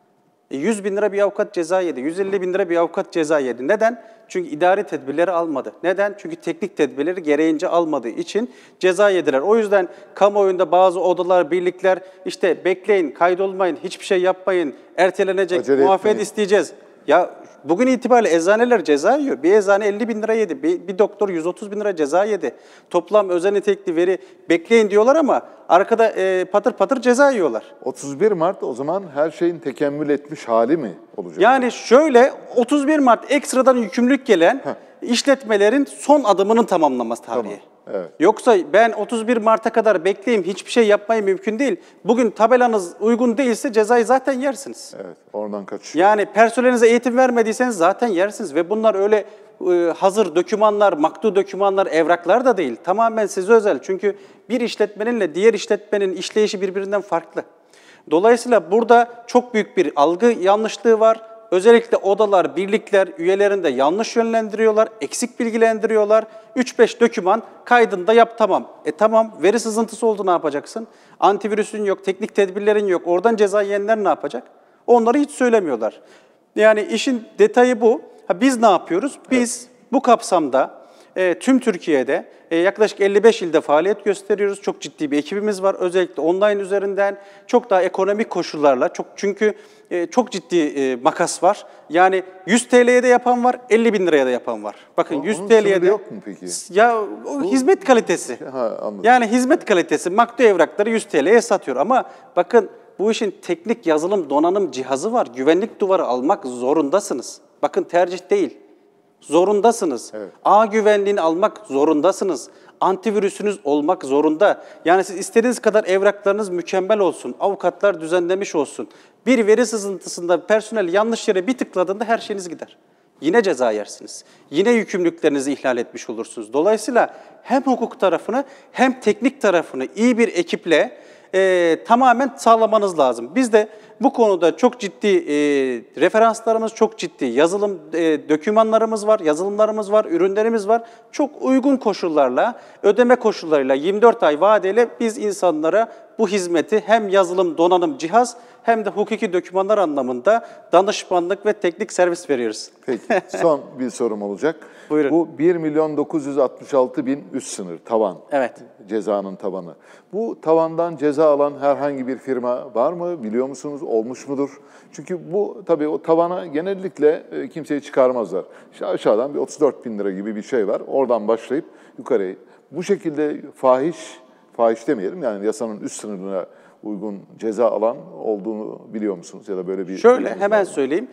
E yüz bin lira bir avukat ceza yedi, yüz elli bin lira bir avukat ceza yedi. Neden? Çünkü idari tedbirleri almadı. Neden? Çünkü teknik tedbirleri gereğince almadığı için ceza yediler. O yüzden kamuoyunda bazı odalar, birlikler işte bekleyin, kaydolmayın, hiçbir şey yapmayın, ertelenecek, Acele muafiyet etmeyin. isteyeceğiz. Ya bugün itibariyle eczaneler ceza yiyor. Bir eczane elli bin lira yedi, bir, bir doktor yüz otuz bin lira ceza yedi. Toplam özel nitelikli veri bekleyin diyorlar ama arkada e, patır patır ceza yiyorlar. otuz bir Mart o zaman her şeyin tekemmül etmiş hali mi olacak? Yani şöyle otuz bir Mart ekstradan yükümlülük gelen Heh. işletmelerin son adımının tamamlaması tarihi. Tamam. Evet. Yoksa ben otuz bir Mart'a kadar bekleyeyim, hiçbir şey yapmayı mümkün değil. Bugün tabelanız uygun değilse cezayı zaten yersiniz. Evet, oradan kaçıyor. Yani personelinize eğitim vermediyseniz zaten yersiniz ve bunlar öyle e, hazır dokümanlar, maktu dokümanlar, evraklar da değil. Tamamen size özel. Çünkü bir işletmeninle diğer işletmenin işleyişi birbirinden farklı. Dolayısıyla burada çok büyük bir algı yanlışlığı var. Özellikle odalar, birlikler üyelerinde yanlış yönlendiriyorlar, eksik bilgilendiriyorlar. üç beş doküman kaydında yap tamam. E tamam, veri sızıntısı oldu ne yapacaksın? Antivirüsün yok, teknik tedbirlerin yok. Oradan ceza yiyenler ne yapacak? Onları hiç söylemiyorlar. Yani işin detayı bu. Ha, biz ne yapıyoruz? Biz evet. bu kapsamda e, tüm Türkiye'de e, yaklaşık elli beş ilde faaliyet gösteriyoruz. Çok ciddi bir ekibimiz var. Özellikle online üzerinden çok daha ekonomik koşullarla. Çok çünkü e, çok ciddi e, makas var. Yani yüz T L'ye de yapan var, elli bin liraya da yapan var. Bakın o, yüz T L'ye de yok mu peki? Ya o bu, hizmet kalitesi. Ha, anladım. Yani hizmet kalitesi maktu evrakları yüz T L'ye satıyor ama bakın bu işin teknik yazılım donanım cihazı var. Güvenlik duvarı almak zorundasınız. Bakın tercih değil. Zorundasınız. Evet. Ağ güvenliğini almak zorundasınız. Antivirüsünüz olmak zorunda. Yani siz istediğiniz kadar evraklarınız mükemmel olsun. Avukatlar düzenlemiş olsun. Bir veri sızıntısında personel yanlış yere bir tıkladığında her şeyiniz gider. Yine ceza yersiniz. Yine yükümlülüklerinizi ihlal etmiş olursunuz. Dolayısıyla hem hukuk tarafını hem teknik tarafını iyi bir ekiple e, tamamen sağlamanız lazım. Biz de bu konuda çok ciddi e, referanslarımız, çok ciddi yazılım e, dokümanlarımız var, yazılımlarımız var, ürünlerimiz var. Çok uygun koşullarla, ödeme koşullarıyla yirmi dört ay vadeyle biz insanlara bu hizmeti hem yazılım, donanım, cihaz hem de hukuki dokümanlar anlamında danışmanlık ve teknik servis veriyoruz. Peki, son bir sorum olacak. Buyurun. Bu bir milyon dokuz yüz altmış altı bin üst sınır, tavan. Evet. Cezanın tavanı. Bu tavandan ceza alan herhangi bir firma var mı? Biliyor musunuz? Olmuş mudur? Çünkü bu tabii o tavana genellikle e, kimseyi çıkarmazlar. İşte aşağıdan bir otuz dört bin lira gibi bir şey var. Oradan başlayıp yukarıya. Bu şekilde fahiş, fahiş demeyelim yani yasanın üst sınırına uygun ceza alan olduğunu biliyor musunuz? Ya da böyle bir... Şöyle hemen söyleyeyim.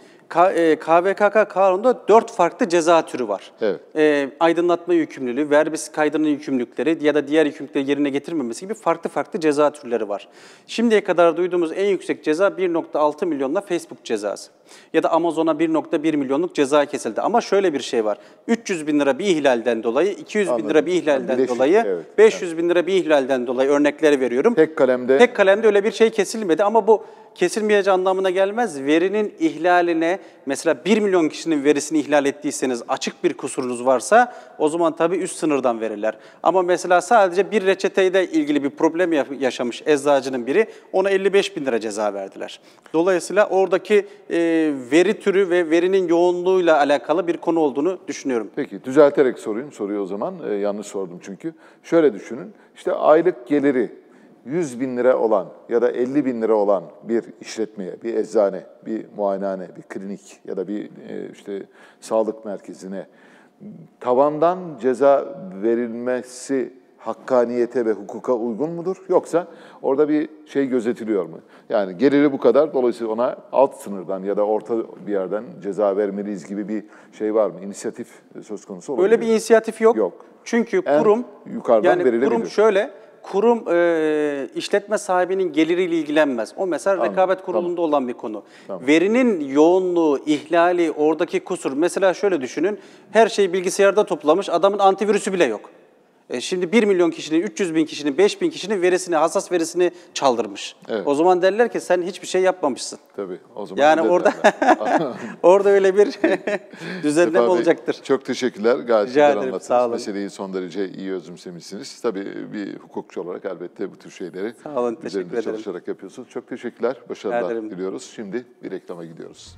K V K K kanununda dört farklı ceza türü var. Evet. E, aydınlatma yükümlülüğü, verbis kaydının yükümlülükleri ya da diğer yükümlülükleri yerine getirmemesi gibi farklı farklı ceza türleri var. Şimdiye kadar duyduğumuz en yüksek ceza bir nokta altı milyonla Facebook cezası. Ya da Amazon'a bir nokta bir milyonluk ceza kesildi. Ama şöyle bir şey var. üç yüz bin lira bir ihlalden dolayı, iki yüz bin lira bir ihlalden Bileşik, dolayı, evet, beş yüz evet. bin lira bir ihlalden dolayı örnekleri veriyorum. Tek kalemde... Tek kalemde öyle bir şey kesilmedi ama bu kesilmeyeceği anlamına gelmez. Verinin ihlaline mesela bir milyon kişinin verisini ihlal ettiyseniz, açık bir kusurunuz varsa o zaman tabii üst sınırdan verirler. Ama mesela sadece bir reçeteyle ilgili bir problem yaşamış eczacının biri, ona elli beş bin lira ceza verdiler. Dolayısıyla oradaki e, veri türü ve verinin yoğunluğuyla alakalı bir konu olduğunu düşünüyorum. Peki düzelterek sorayım soruyu o zaman. Ee, yanlış sordum çünkü. Şöyle düşünün. İşte aylık geliri yüz bin lira olan ya da elli bin lira olan bir işletmeye, bir eczane, bir muayenehane, bir klinik ya da bir e, işte sağlık merkezine tavandan ceza verilmesi hakkaniyete ve hukuka uygun mudur? Yoksa orada bir şey gözetiliyor mu? Yani geliri bu kadar, dolayısıyla ona alt sınırdan ya da orta bir yerden ceza vermeliyiz gibi bir şey var mı? İnisiyatif söz konusu olabilir. Öyle bir inisiyatif yok. Yok. Çünkü En kurum, yukarıdan yani verilebilir. kurum şöyle, kurum e, işletme sahibinin geliriyle ilgilenmez. O mesela Anladım. rekabet kurulunda Tamam. olan bir konu. Tamam. Verinin yoğunluğu, ihlali, oradaki kusur. Mesela şöyle düşünün, her şeyi bilgisayarda toplamış, adamın antivirüsü bile yok. E şimdi bir milyon kişinin, üç yüz bin kişinin, beş bin kişinin verisini, hassas verisini çaldırmış. Evet. O zaman derler ki sen hiçbir şey yapmamışsın. Tabii. O zaman Yani öyle orada derler. orada öyle bir düzenleme Sefa Bey, olacaktır. çok teşekkürler. Gayet Rica güzel ederim, anlattınız. sağ olun. Meseleyi son derece iyi özümsemişsiniz. Tabii bir hukukçu olarak elbette bu tür şeyleri Sağ olun, teşekkür üzerinde ederim. çalışarak yapıyorsunuz. Çok teşekkürler. Başarılar ederim. diliyoruz. Şimdi bir reklama gidiyoruz.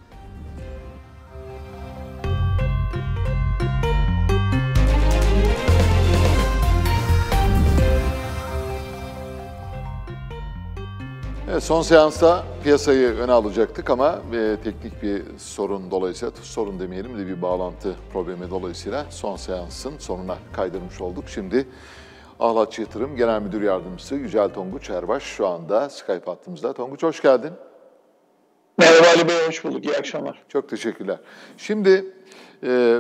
Evet, son seansta piyasayı öne alacaktık ama e, teknik bir sorun dolayısıyla, sorun demeyelim de bir bağlantı problemi dolayısıyla son seansın sonuna kaydırmış olduk. Şimdi Ahlatçı Yatırım Genel Müdür Yardımcısı Yücel Tonguç Erbaş şu anda Skype hattımızda. Tonguç hoş geldin. Merhaba Ali Bey, hoş bulduk. İyi akşamlar. Çok teşekkürler. Şimdi e,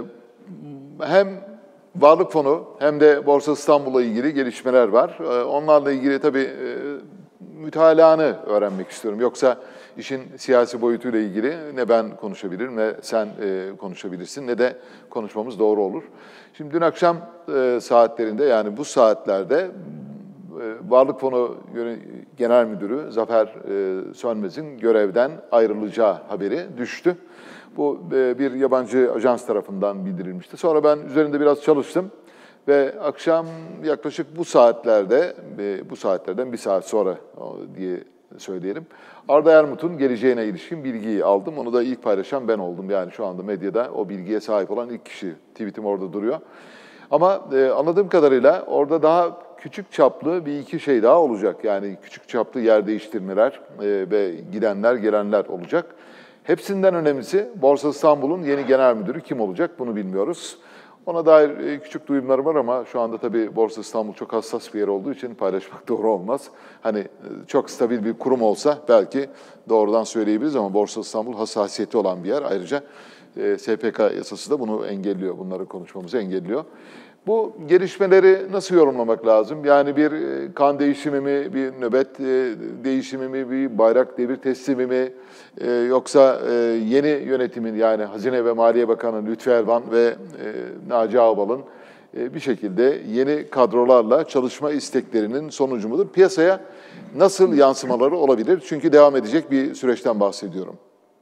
hem Varlık Fonu hem de Borsa İstanbul'la ilgili gelişmeler var. E, onlarla ilgili tabii e, mütalaanı öğrenmek istiyorum. Yoksa işin siyasi boyutuyla ilgili ne ben konuşabilirim ne sen e, konuşabilirsin ne de konuşmamız doğru olur. Şimdi dün akşam e, saatlerinde yani bu saatlerde e, Varlık Fonu Genel Müdürü Zafer e, Sönmez'in görevden ayrılacağı haberi düştü. Bu e, bir yabancı ajans tarafından bildirilmişti. Sonra ben üzerinde biraz çalıştım. Ve akşam yaklaşık bu saatlerde, bu saatlerden bir saat sonra diye söyleyelim, Arda Ermut'un geleceğine ilişkin bilgiyi aldım. Onu da ilk paylaşan ben oldum. Yani şu anda medyada o bilgiye sahip olan ilk kişi. Tweetim orada duruyor. Ama e, anladığım kadarıyla orada daha küçük çaplı bir iki şey daha olacak. Yani küçük çaplı yer değiştirmeler e, ve gidenler gelenler olacak. Hepsinden önemlisi Borsa İstanbul'un yeni genel müdürü kim olacak bunu bilmiyoruz. Ona dair küçük duyumlarım var ama şu anda tabii Borsa İstanbul çok hassas bir yer olduğu için paylaşmak doğru olmaz. Hani çok stabil bir kurum olsa belki doğrudan söyleyebiliriz ama Borsa İstanbul hassasiyeti olan bir yer. Ayrıca S P K yasası da bunu engelliyor, bunları konuşmamızı engelliyor. Bu gelişmeleri nasıl yorumlamak lazım? Yani bir kan değişimi mi, bir nöbet değişimi mi, bir bayrak devir teslimi mi? Yoksa yeni yönetimin yani Hazine ve Maliye Bakanı Lütfü Elvan ve Naci Ağbal'ın bir şekilde yeni kadrolarla çalışma isteklerinin sonucu mudur? Piyasaya nasıl yansımaları olabilir? Çünkü devam edecek bir süreçten bahsediyorum.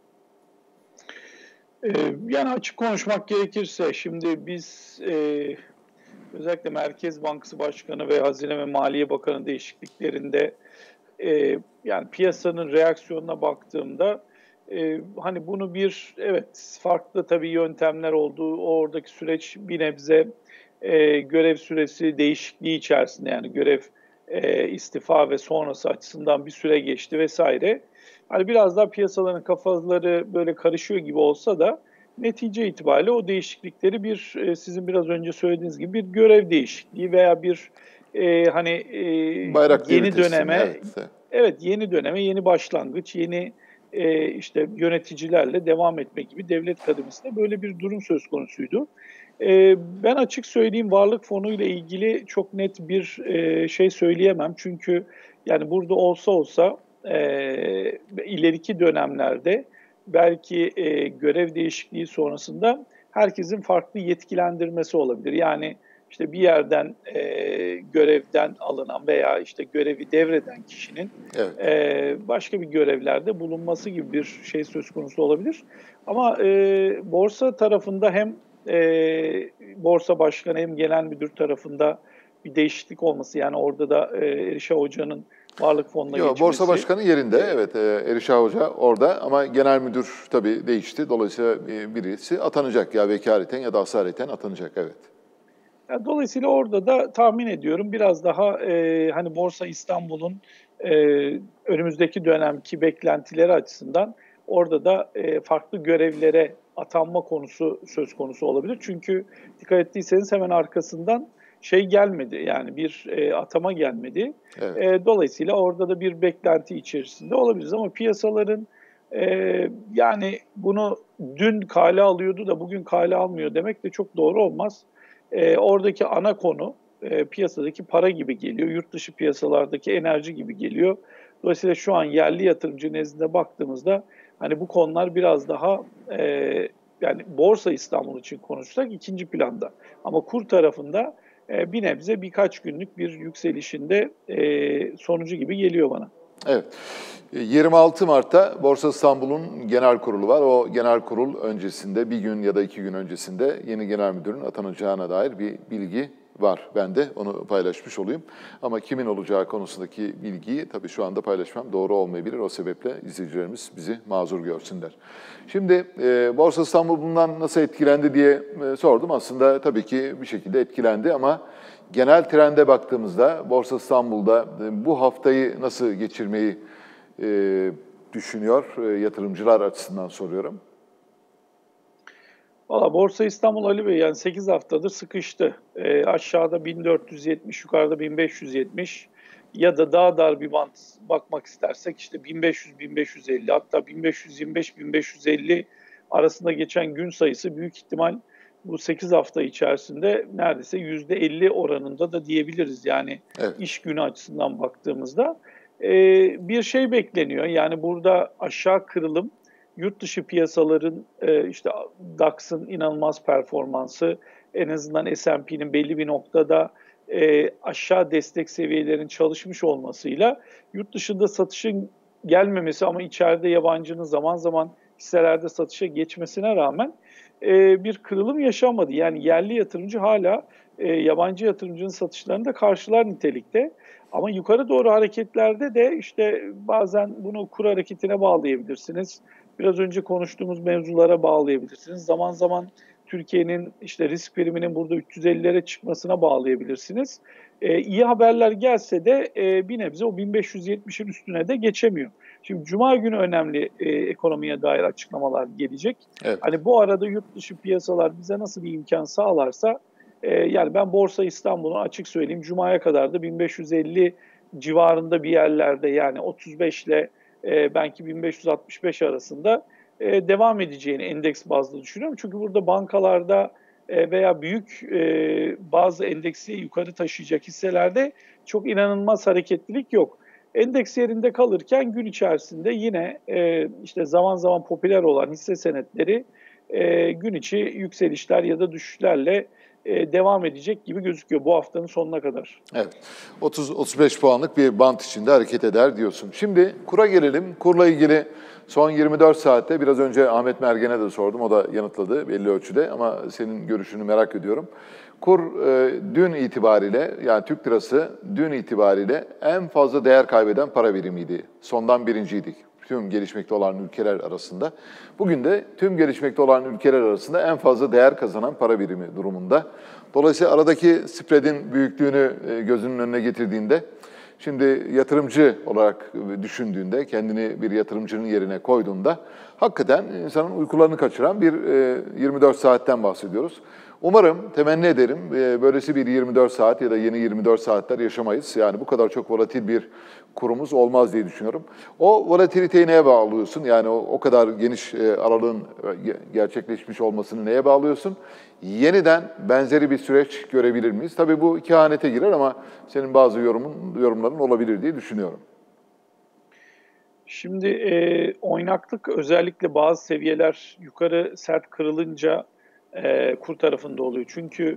Yani açık konuşmak gerekirse şimdi biz e, özellikle Merkez Bankası Başkanı ve Hazine ve Maliye Bakanı değişikliklerinde e, yani piyasanın reaksiyonuna baktığımda e, hani bunu bir evet farklı tabii yöntemler olduğu oradaki süreç bir nebze e, görev süresi değişikliği içerisinde yani görev e, istifa ve sonrası açısından bir süre geçti vesaire. Hani biraz daha piyasaların kafaları böyle karışıyor gibi olsa da netice itibariyle o değişiklikleri bir sizin biraz önce söylediğiniz gibi bir görev değişikliği veya bir e, hani e, Bayrak yeni döneme evet. evet yeni döneme yeni başlangıç yeni e, işte yöneticilerle devam etmek gibi devlet kademesinde böyle bir durum söz konusuydu. E, ben açık söyleyeyim Varlık Fonu ile ilgili çok net bir e, şey söyleyemem çünkü yani burada olsa olsa e, ileriki dönemlerde belki e, görev değişikliği sonrasında herkesin farklı yetkilendirmesi olabilir. Yani işte bir yerden e, görevden alınan veya işte görevi devreden kişinin Evet. e, başka bir görevlerde bulunması gibi bir şey söz konusu olabilir. Ama e, borsa tarafında hem e, borsa başkanı hem genel müdür tarafında bir değişiklik olması, yani orada da e, Erişa Hoca'nın varlık fonuna Yo, geçmesi. borsa başkanı yerinde, e, evet, e, Erişah Hoca orada ama genel müdür tabii değişti. Dolayısıyla e, birisi atanacak ya vekaleten ya da asaleten atanacak, evet. Ya dolayısıyla orada da tahmin ediyorum biraz daha e, hani Borsa İstanbul'un e, önümüzdeki dönemki beklentileri açısından orada da e, farklı görevlere atanma konusu söz konusu olabilir. Çünkü dikkat ettiyseniz hemen arkasından şey gelmedi, yani bir e, atama gelmedi. Evet. E, dolayısıyla orada da bir beklenti içerisinde olabiliriz ama piyasaların e, yani bunu dün kale alıyordu da bugün kale almıyor demek de çok doğru olmaz. E, oradaki ana konu e, piyasadaki para gibi geliyor, yurt dışı piyasalardaki enerji gibi geliyor. Dolayısıyla şu an yerli yatırımcı nezdinde baktığımızda hani bu konular biraz daha e, yani Borsa İstanbul için konuşsak ikinci planda. Ama kur tarafında e, bir nebze birkaç günlük bir yükselişinde e, sonucu gibi geliyor bana. Evet. yirmi altı Mart'ta Borsa İstanbul'un genel kurulu var. O genel kurul öncesinde bir gün ya da iki gün öncesinde yeni genel müdürün atanacağına dair bir bilgi var. Ben de onu paylaşmış olayım. Ama kimin olacağı konusundaki bilgiyi tabii şu anda paylaşmam doğru olmayabilir. O sebeple izleyicilerimiz bizi mazur görsünler. Şimdi e, Borsa İstanbul bundan nasıl etkilendi diye e, sordum. Aslında tabii ki bir şekilde etkilendi ama genel trende baktığımızda Borsa İstanbul'da e, bu haftayı nasıl geçirmeyi e, düşünüyor? E, yatırımcılar açısından soruyorum. Valla Borsa İstanbul Ali Bey yani sekiz haftadır sıkıştı. E, aşağıda bin dört yüz yetmiş, yukarıda bin beş yüz yetmiş ya da daha dar bir bant bakmak istersek işte bin beş yüz bin beş yüz elli, hatta bin beş yüz yirmi beş bin beş yüz elli arasında geçen gün sayısı büyük ihtimal bu sekiz hafta içerisinde neredeyse yüzde elli oranında da diyebiliriz. Yani Evet. iş günü açısından baktığımızda e, bir şey bekleniyor. Yani burada aşağı kırılım, yurt dışı piyasaların e, işte D A X'ın inanılmaz performansı, en azından S and P'nin belli bir noktada e, aşağı destek seviyelerin çalışmış olmasıyla yurt dışında satışın gelmemesi ama içeride yabancının zaman zaman hisselerde satışa geçmesine rağmen e, bir kırılım yaşanmadı. Yani yerli yatırımcı hala e, yabancı yatırımcının satışlarını da karşılar nitelikte. Ama yukarı doğru hareketlerde de işte bazen bunu kur hareketine bağlayabilirsiniz. Biraz önce konuştuğumuz mevzulara bağlayabilirsiniz. Zaman zaman Türkiye'nin işte risk priminin burada üç yüz ellilere çıkmasına bağlayabilirsiniz. Ee, iyi haberler gelse de e, bir nebze o bin beş yüz yetmişin üstüne de geçemiyor. Şimdi Cuma günü önemli e, ekonomiye dair açıklamalar gelecek. Evet. Hani bu arada yurt dışı piyasalar bize nasıl bir imkan sağlarsa e, yani ben Borsa İstanbul'un açık söyleyeyim Cuma'ya kadar da bin beş yüz elli civarında bir yerlerde, yani otuz beş ile e, belki bin beş yüz altmış beş arasında e, devam edeceğini endeks bazlı düşünüyorum. Çünkü burada bankalarda e, veya büyük e, bazı endeksi yukarı taşıyacak hisselerde çok inanılmaz hareketlilik yok. Endeks yerinde kalırken gün içerisinde yine e, işte zaman zaman popüler olan hisse senetleri e, gün içi yükselişler ya da düşüşlerle e, devam edecek gibi gözüküyor bu haftanın sonuna kadar. Evet. otuz otuz beş puanlık bir bant içinde hareket eder diyorsun. Şimdi kura gelelim. Kurla ilgili son yirmi dört saatte biraz önce Ahmet Mergen'e de sordum. O da yanıtladı belli ölçüde ama senin görüşünü merak ediyorum. Kur e, dün itibariyle, yani Türk lirası dün itibariyle en fazla değer kaybeden para birimiydi. Sondan birinciydik tüm gelişmekte olan ülkeler arasında. Bugün de tüm gelişmekte olan ülkeler arasında en fazla değer kazanan para birimi durumunda. Dolayısıyla aradaki spread'in büyüklüğünü gözünün önüne getirdiğinde, şimdi yatırımcı olarak düşündüğünde, kendini bir yatırımcının yerine koyduğunda hakikaten insanın uykularını kaçıran bir yirmi dört saatten bahsediyoruz. Umarım, temenni ederim, böylesi bir yirmi dört saat ya da yeni yirmi dört saatler yaşamayız. Yani bu kadar çok volatil bir kurumuz olmaz diye düşünüyorum. O volatiliteyi neye bağlıyorsun? Yani o, o kadar geniş aralığın gerçekleşmiş olmasını neye bağlıyorsun? Yeniden benzeri bir süreç görebilir miyiz? Tabii bu kehanete girer ama senin bazı yorumun, yorumların olabilir diye düşünüyorum. Şimdi e, oynaklık özellikle bazı seviyeler yukarı sert kırılınca e, kur tarafında oluyor. Çünkü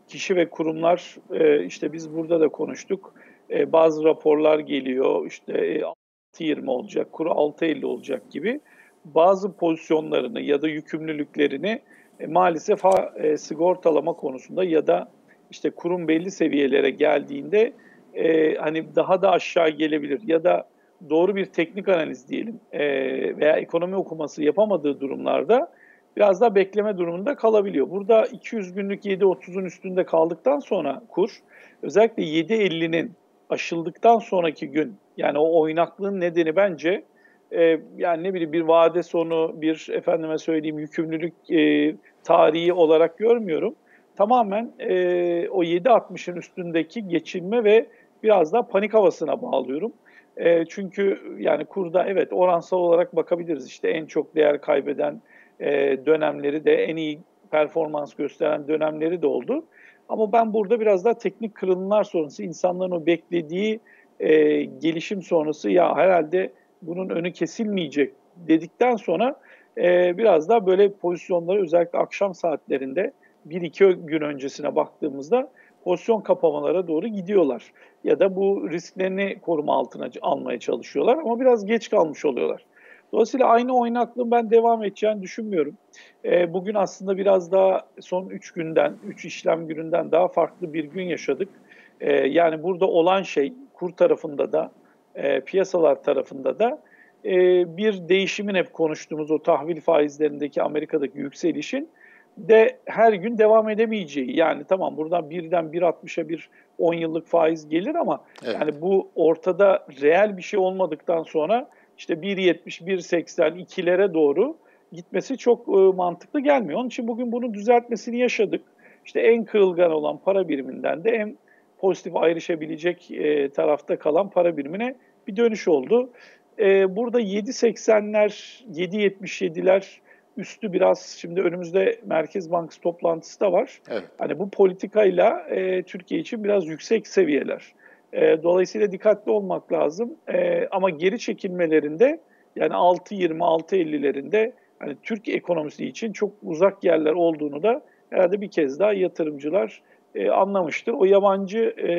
kişi ve kurumlar, e, işte biz burada da konuştuk, e, bazı raporlar geliyor, işte e, altı yirmi olacak, kuru altı elli olacak gibi bazı pozisyonlarını ya da yükümlülüklerini e, maalesef ha, e, sigortalama konusunda ya da işte kurum belli seviyelere geldiğinde e, hani daha da aşağı gelebilir ya da doğru bir teknik analiz diyelim e, veya ekonomi okuması yapamadığı durumlarda biraz daha bekleme durumunda kalabiliyor. Burada iki yüz günlük yedi otuzun üstünde kaldıktan sonra kur, özellikle yedi ellinin aşıldıktan sonraki gün, yani o oynaklığın nedeni bence e, yani ne bileyim bir vade sonu, bir efendime söyleyeyim yükümlülük e, tarihi olarak görmüyorum. Tamamen e, o yedi altmışın üstündeki geçilme ve biraz daha panik havasına bağlıyorum. E, çünkü yani kurda evet oransal olarak bakabiliriz. İşte en çok değer kaybeden e, dönemleri de, en iyi performans gösteren dönemleri de oldu. Ama ben burada biraz daha teknik kırılımlar sonrası insanların o beklediği e, gelişim sonrası ya herhalde bunun önü kesilmeyecek dedikten sonra e, biraz daha böyle pozisyonları özellikle akşam saatlerinde bir iki gün öncesine baktığımızda pozisyon kapamalara doğru gidiyorlar. Ya da bu risklerini koruma altına almaya çalışıyorlar ama biraz geç kalmış oluyorlar. Dolayısıyla aynı oynaklığın ben devam edeceğini düşünmüyorum. E, bugün aslında biraz daha son üç günden, üç işlem gününden daha farklı bir gün yaşadık. E, yani burada olan şey kur tarafında da, e, piyasalar tarafında da e, bir değişimin hep konuştuğumuz o tahvil faizlerindeki Amerika'daki yükselişin de her gün devam edemeyeceği. Yani tamam buradan birden bir altmışa bir on yıllık faiz gelir ama Evet. yani bu ortada reel bir şey olmadıktan sonra işte bir yetmiş, bir seksen, ikilere doğru gitmesi çok e, mantıklı gelmiyor. Onun için bugün bunun düzeltmesini yaşadık. İşte en kırılgan olan para biriminden de en pozitif ayrışabilecek e, tarafta kalan para birimine bir dönüş oldu. E, burada yedi seksenler, yedi yetmiş yediler üstü biraz şimdi önümüzde Merkez Bankası toplantısı da var. Evet. Hani bu politikayla e, Türkiye için biraz yüksek seviyeler. E, dolayısıyla dikkatli olmak lazım. E, ama geri çekilmelerinde yani altı yirmi altı ellilerinde hani Türk ekonomisi için çok uzak yerler olduğunu da herhalde bir kez daha yatırımcılar e, anlamıştır. O yabancı e,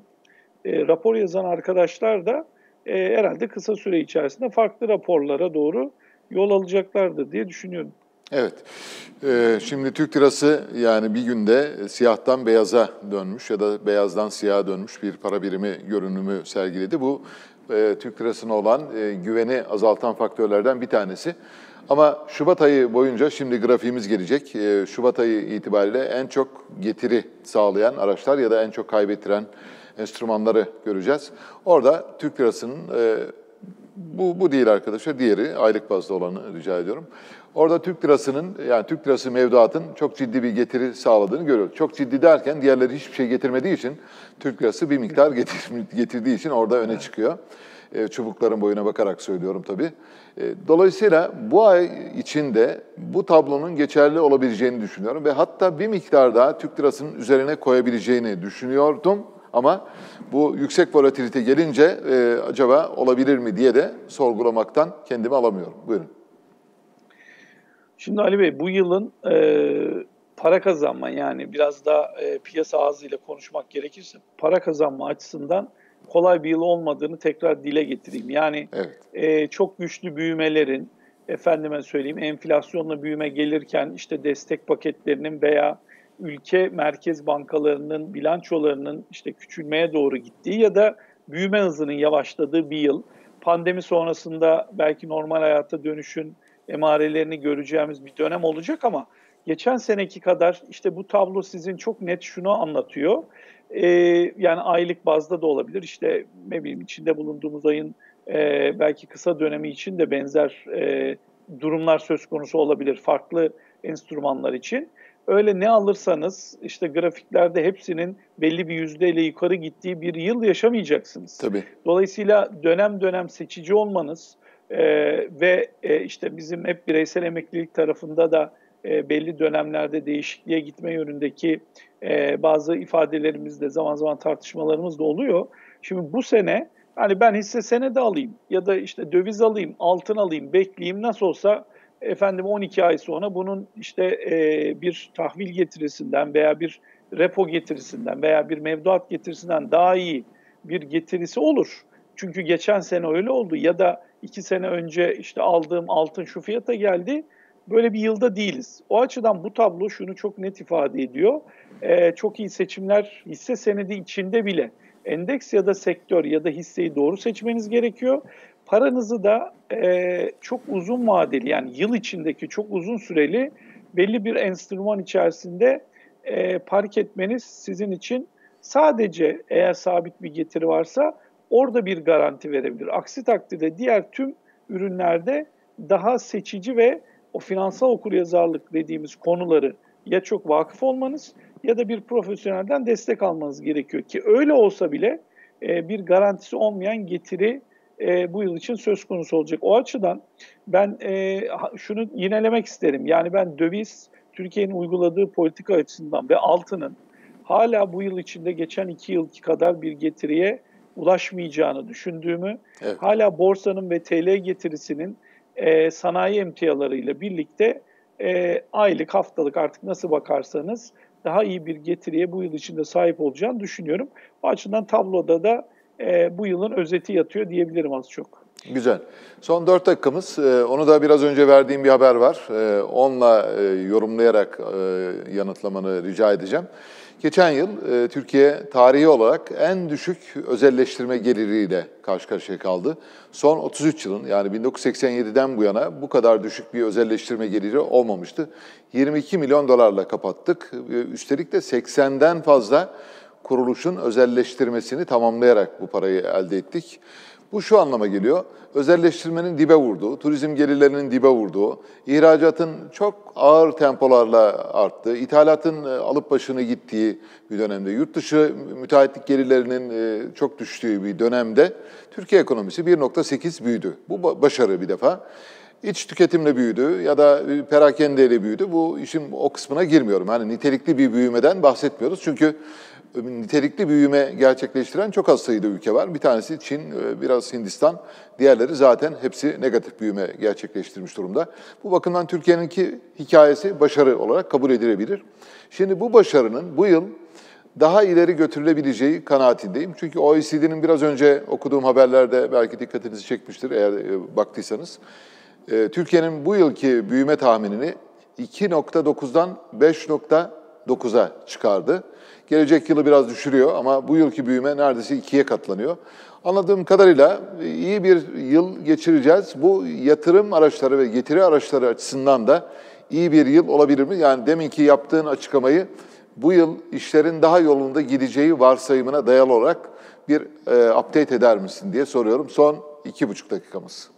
e, rapor yazan arkadaşlar da e, herhalde kısa süre içerisinde farklı raporlara doğru yol alacaklardır diye düşünüyorum. Evet. Ee, şimdi Türk lirası yani bir günde siyahtan beyaza dönmüş ya da beyazdan siyaha dönmüş bir para birimi görünümü sergiledi. Bu e, Türk lirasına olan e, güveni azaltan faktörlerden bir tanesi. Ama Şubat ayı boyunca şimdi grafiğimiz gelecek. E, Şubat ayı itibariyle en çok getiri sağlayan araçlar ya da en çok kaybettiren enstrümanları göreceğiz. Orada Türk lirasının e, Bu, bu değil arkadaşlar. Diğeri aylık bazda olanı rica ediyorum. Orada Türk lirasının yani Türk lirası mevduatın çok ciddi bir getiri sağladığını görüyoruz. Çok ciddi derken diğerleri hiçbir şey getirmediği için Türk lirası bir miktar getir, getirdiği için orada öne çıkıyor. E, çubukların boyuna bakarak söylüyorum tabii. E, dolayısıyla bu ay içinde bu tablonun geçerli olabileceğini düşünüyorum ve hatta bir miktar daha Türk lirasının üzerine koyabileceğini düşünüyordum. Ama bu yüksek volatilite gelince e, acaba olabilir mi diye de sorgulamaktan kendimi alamıyorum. Buyurun. Şimdi Ali Bey bu yılın e, para kazanma yani biraz daha e, piyasa ağzıyla konuşmak gerekirse para kazanma açısından kolay bir yıl olmadığını tekrar dile getireyim. Yani Evet. e, çok güçlü büyümelerin, efendime söyleyeyim enflasyonla büyüme gelirken işte destek paketlerinin veya ülke merkez bankalarının bilançolarının işte küçülmeye doğru gittiği ya da büyüme hızının yavaşladığı bir yıl. Pandemi sonrasında belki normal hayata dönüşün emarelerini göreceğimiz bir dönem olacak ama geçen seneki kadar işte bu tablo sizin çok net şunu anlatıyor. Ee, yani aylık bazda da olabilir. İşte ne bileyim içinde bulunduğumuz ayın e, belki kısa dönemi için de benzer e, durumlar söz konusu olabilir farklı enstrümanlar için. Öyle ne alırsanız işte grafiklerde hepsinin belli bir yüzdeyle yukarı gittiği bir yıl yaşamayacaksınız. Tabii. Dolayısıyla dönem dönem seçici olmanız e, ve e, işte bizim hep bireysel emeklilik tarafında da e, belli dönemlerde değişikliğe gitme yönündeki e, bazı ifadelerimizde zaman zaman tartışmalarımız da oluyor. Şimdi bu sene hani ben hisse senedi alayım ya da işte döviz alayım, altın alayım, bekleyeyim nasıl olsa efendim on iki ay sonra bunun işte e, bir tahvil getirisinden veya bir repo getirisinden veya bir mevduat getirisinden daha iyi bir getirisi olur. Çünkü geçen sene öyle oldu ya da iki sene önce işte aldığım altın şu fiyata geldi. Böyle bir yılda değiliz. O açıdan bu tablo şunu çok net ifade ediyor. Ee, çok iyi seçimler hisse senedi içinde bile endeks ya da sektör ya da hisseyi doğru seçmeniz gerekiyor. Paranızı da e, çok uzun vadeli yani yıl içindeki çok uzun süreli belli bir enstrüman içerisinde e, park etmeniz sizin için sadece eğer sabit bir getiri varsa orada bir garanti verebilir. Aksi takdirde diğer tüm ürünlerde daha seçici ve o finansal okuryazarlık dediğimiz konuları ya çok vakıf olmanız ya da bir profesyonelden destek almanız gerekiyor ki öyle olsa bile e, bir garantisi olmayan getiri e, bu yıl için söz konusu olacak. O açıdan ben e, şunu yinelemek isterim. Yani ben döviz, Türkiye'nin uyguladığı politika açısından ve altının hala bu yıl içinde geçen iki yılki kadar bir getiriye ulaşmayacağını düşündüğümü, evet. Hala borsanın ve T L getirisinin e, sanayi emtialarıyla birlikte e, aylık, haftalık artık nasıl bakarsanız daha iyi bir getiriye bu yıl içinde sahip olacağını düşünüyorum. O açıdan tabloda da e, bu yılın özeti yatıyor diyebilirim az çok. Güzel. Son dört dakikamız. Onu da biraz önce verdiğim bir haber var. Onunla yorumlayarak yanıtlamanı rica edeceğim. Geçen yıl Türkiye tarihi olarak en düşük özelleştirme geliriyle karşı karşıya kaldı. Son otuz üç yılın yani bin dokuz yüz seksen yediden bu yana bu kadar düşük bir özelleştirme geliri olmamıştı. yirmi iki milyon dolarla kapattık. Üstelik de seksenden fazla kuruluşun özelleştirmesini tamamlayarak bu parayı elde ettik. Bu şu anlama geliyor, özelleştirmenin dibe vurduğu, turizm gelirlerinin dibe vurduğu, ihracatın çok ağır tempolarla arttığı, ithalatın alıp başını gittiği bir dönemde, yurt dışı müteahhitlik gelirlerinin çok düştüğü bir dönemde Türkiye ekonomisi bir nokta sekiz büyüdü. Bu başarı bir defa. İç tüketimle büyüdü ya da perakendeyle büyüdü. Bu işin o kısmına girmiyorum. Hani nitelikli bir büyümeden bahsetmiyoruz çünkü nitelikli büyüme gerçekleştiren çok az sayıda ülke var. Bir tanesi Çin, biraz Hindistan, diğerleri zaten hepsi negatif büyüme gerçekleştirmiş durumda. Bu bakımdan Türkiye'ninki hikayesi başarı olarak kabul edilebilir. Şimdi bu başarının bu yıl daha ileri götürülebileceği kanaatindeyim. Çünkü O E C D'nin biraz önce okuduğum haberlerde belki dikkatinizi çekmiştir eğer baktıysanız. Türkiye'nin bu yılki büyüme tahminini iki nokta dokuzdan beş nokta dokuza çıkardı. Gelecek yılı biraz düşürüyor ama bu yılki büyüme neredeyse ikiye katlanıyor. Anladığım kadarıyla iyi bir yıl geçireceğiz. Bu yatırım araçları ve getiri araçları açısından da iyi bir yıl olabilir mi? Yani deminki yaptığın açıklamayı bu yıl işlerin daha yolunda gideceği varsayımına dayalı olarak bir e, update eder misin diye soruyorum. Son iki buçuk dakikamız.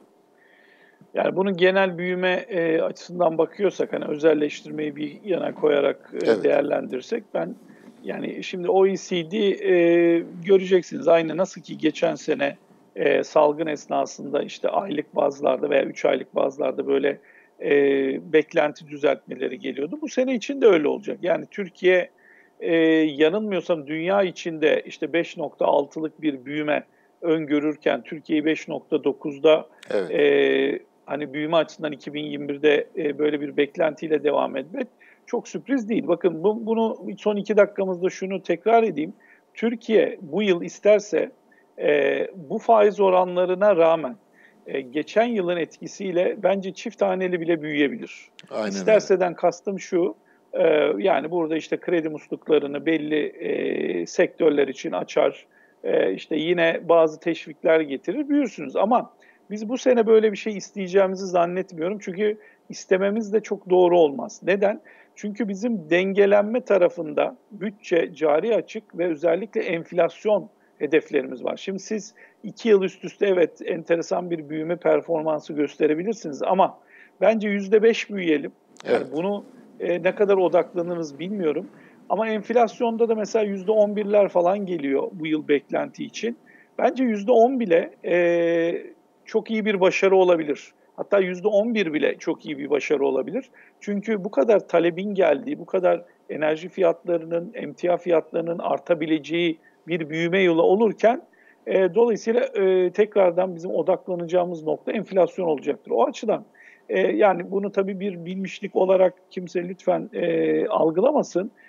Yani bunun genel büyüme e, açısından bakıyorsak, hani özelleştirmeyi bir yana koyarak e, evet. değerlendirirsek, ben yani şimdi O E C D e, göreceksiniz aynı nasıl ki geçen sene e, salgın esnasında işte aylık bazlarda veya üç aylık bazlarda böyle e, beklenti düzeltmeleri geliyordu. Bu sene için de öyle olacak. Yani Türkiye e, yanılmıyorsam dünya içinde işte beş nokta altılık bir büyüme öngörürken Türkiye'yi beş nokta dokuzda evet. e, hani büyüme açısından iki bin yirmi birde e, böyle bir beklentiyle devam etmek çok sürpriz değil. Bakın bu, bunu son iki dakikamızda şunu tekrar edeyim. Türkiye bu yıl isterse e, bu faiz oranlarına rağmen e, geçen yılın etkisiyle bence çift haneli bile büyüyebilir. Aynen İsterseden öyle. Kastım şu, e, yani burada işte kredi musluklarını belli e, sektörler için açar, e, işte yine bazı teşvikler getirir, büyürsünüz. Ama biz bu sene böyle bir şey isteyeceğimizi zannetmiyorum. Çünkü istememiz de çok doğru olmaz. Neden? Çünkü bizim dengelenme tarafında bütçe, cari açık ve özellikle enflasyon hedeflerimiz var. Şimdi siz iki yıl üst üste evet enteresan bir büyüme performansı gösterebilirsiniz ama bence yüzde beş büyüyelim. Yani evet. Bunu e, ne kadar odaklanırız bilmiyorum. Ama enflasyonda da mesela yüzde on birler falan geliyor bu yıl beklenti için. Bence yüzde on bile e, çok iyi bir başarı olabilir. Hatta yüzde on bir bile çok iyi bir başarı olabilir. Çünkü bu kadar talebin geldiği, bu kadar enerji fiyatlarının, emtia fiyatlarının artabileceği bir büyüme yılı olurken e, dolayısıyla e, tekrardan bizim odaklanacağımız nokta enflasyon olacaktır. O açıdan e, yani bunu tabii bir bilmişlik olarak kimse lütfen e, algılamasın.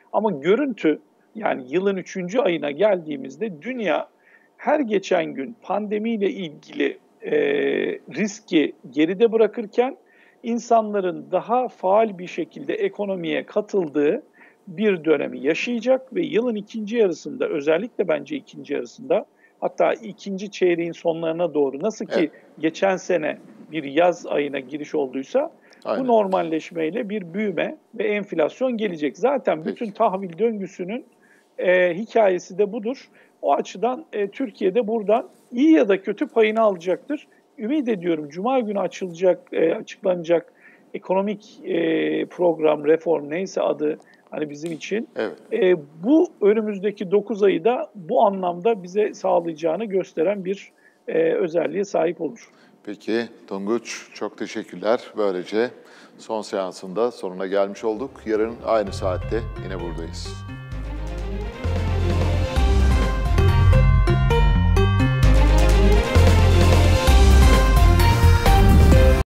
Ama görüntü, yani yılın üçüncü ayına geldiğimizde dünya her geçen gün pandemiyle ilgili e, riski geride bırakırken insanların daha faal bir şekilde ekonomiye katıldığı bir dönemi yaşayacak ve yılın ikinci yarısında, özellikle bence ikinci yarısında, hatta ikinci çeyreğin sonlarına doğru, nasıl ki Evet. geçen sene bir yaz ayına giriş olduysa, Aynen. bu normalleşmeyle bir büyüme ve enflasyon gelecek. Zaten bütün Peki. tahvil döngüsünün e, hikayesi de budur. O açıdan e, Türkiye'de buradan iyi ya da kötü payını alacaktır. Ümit ediyorum Cuma günü açılacak, e, açıklanacak ekonomik e, program, reform neyse adı, hani bizim için, Evet. e, bu önümüzdeki dokuz ayı da bu anlamda bize sağlayacağını gösteren bir e, özelliğe sahip olur. Peki Tonguç, çok teşekkürler. Böylece son seansında sonuna gelmiş olduk. Yarın aynı saatte yine buradayız.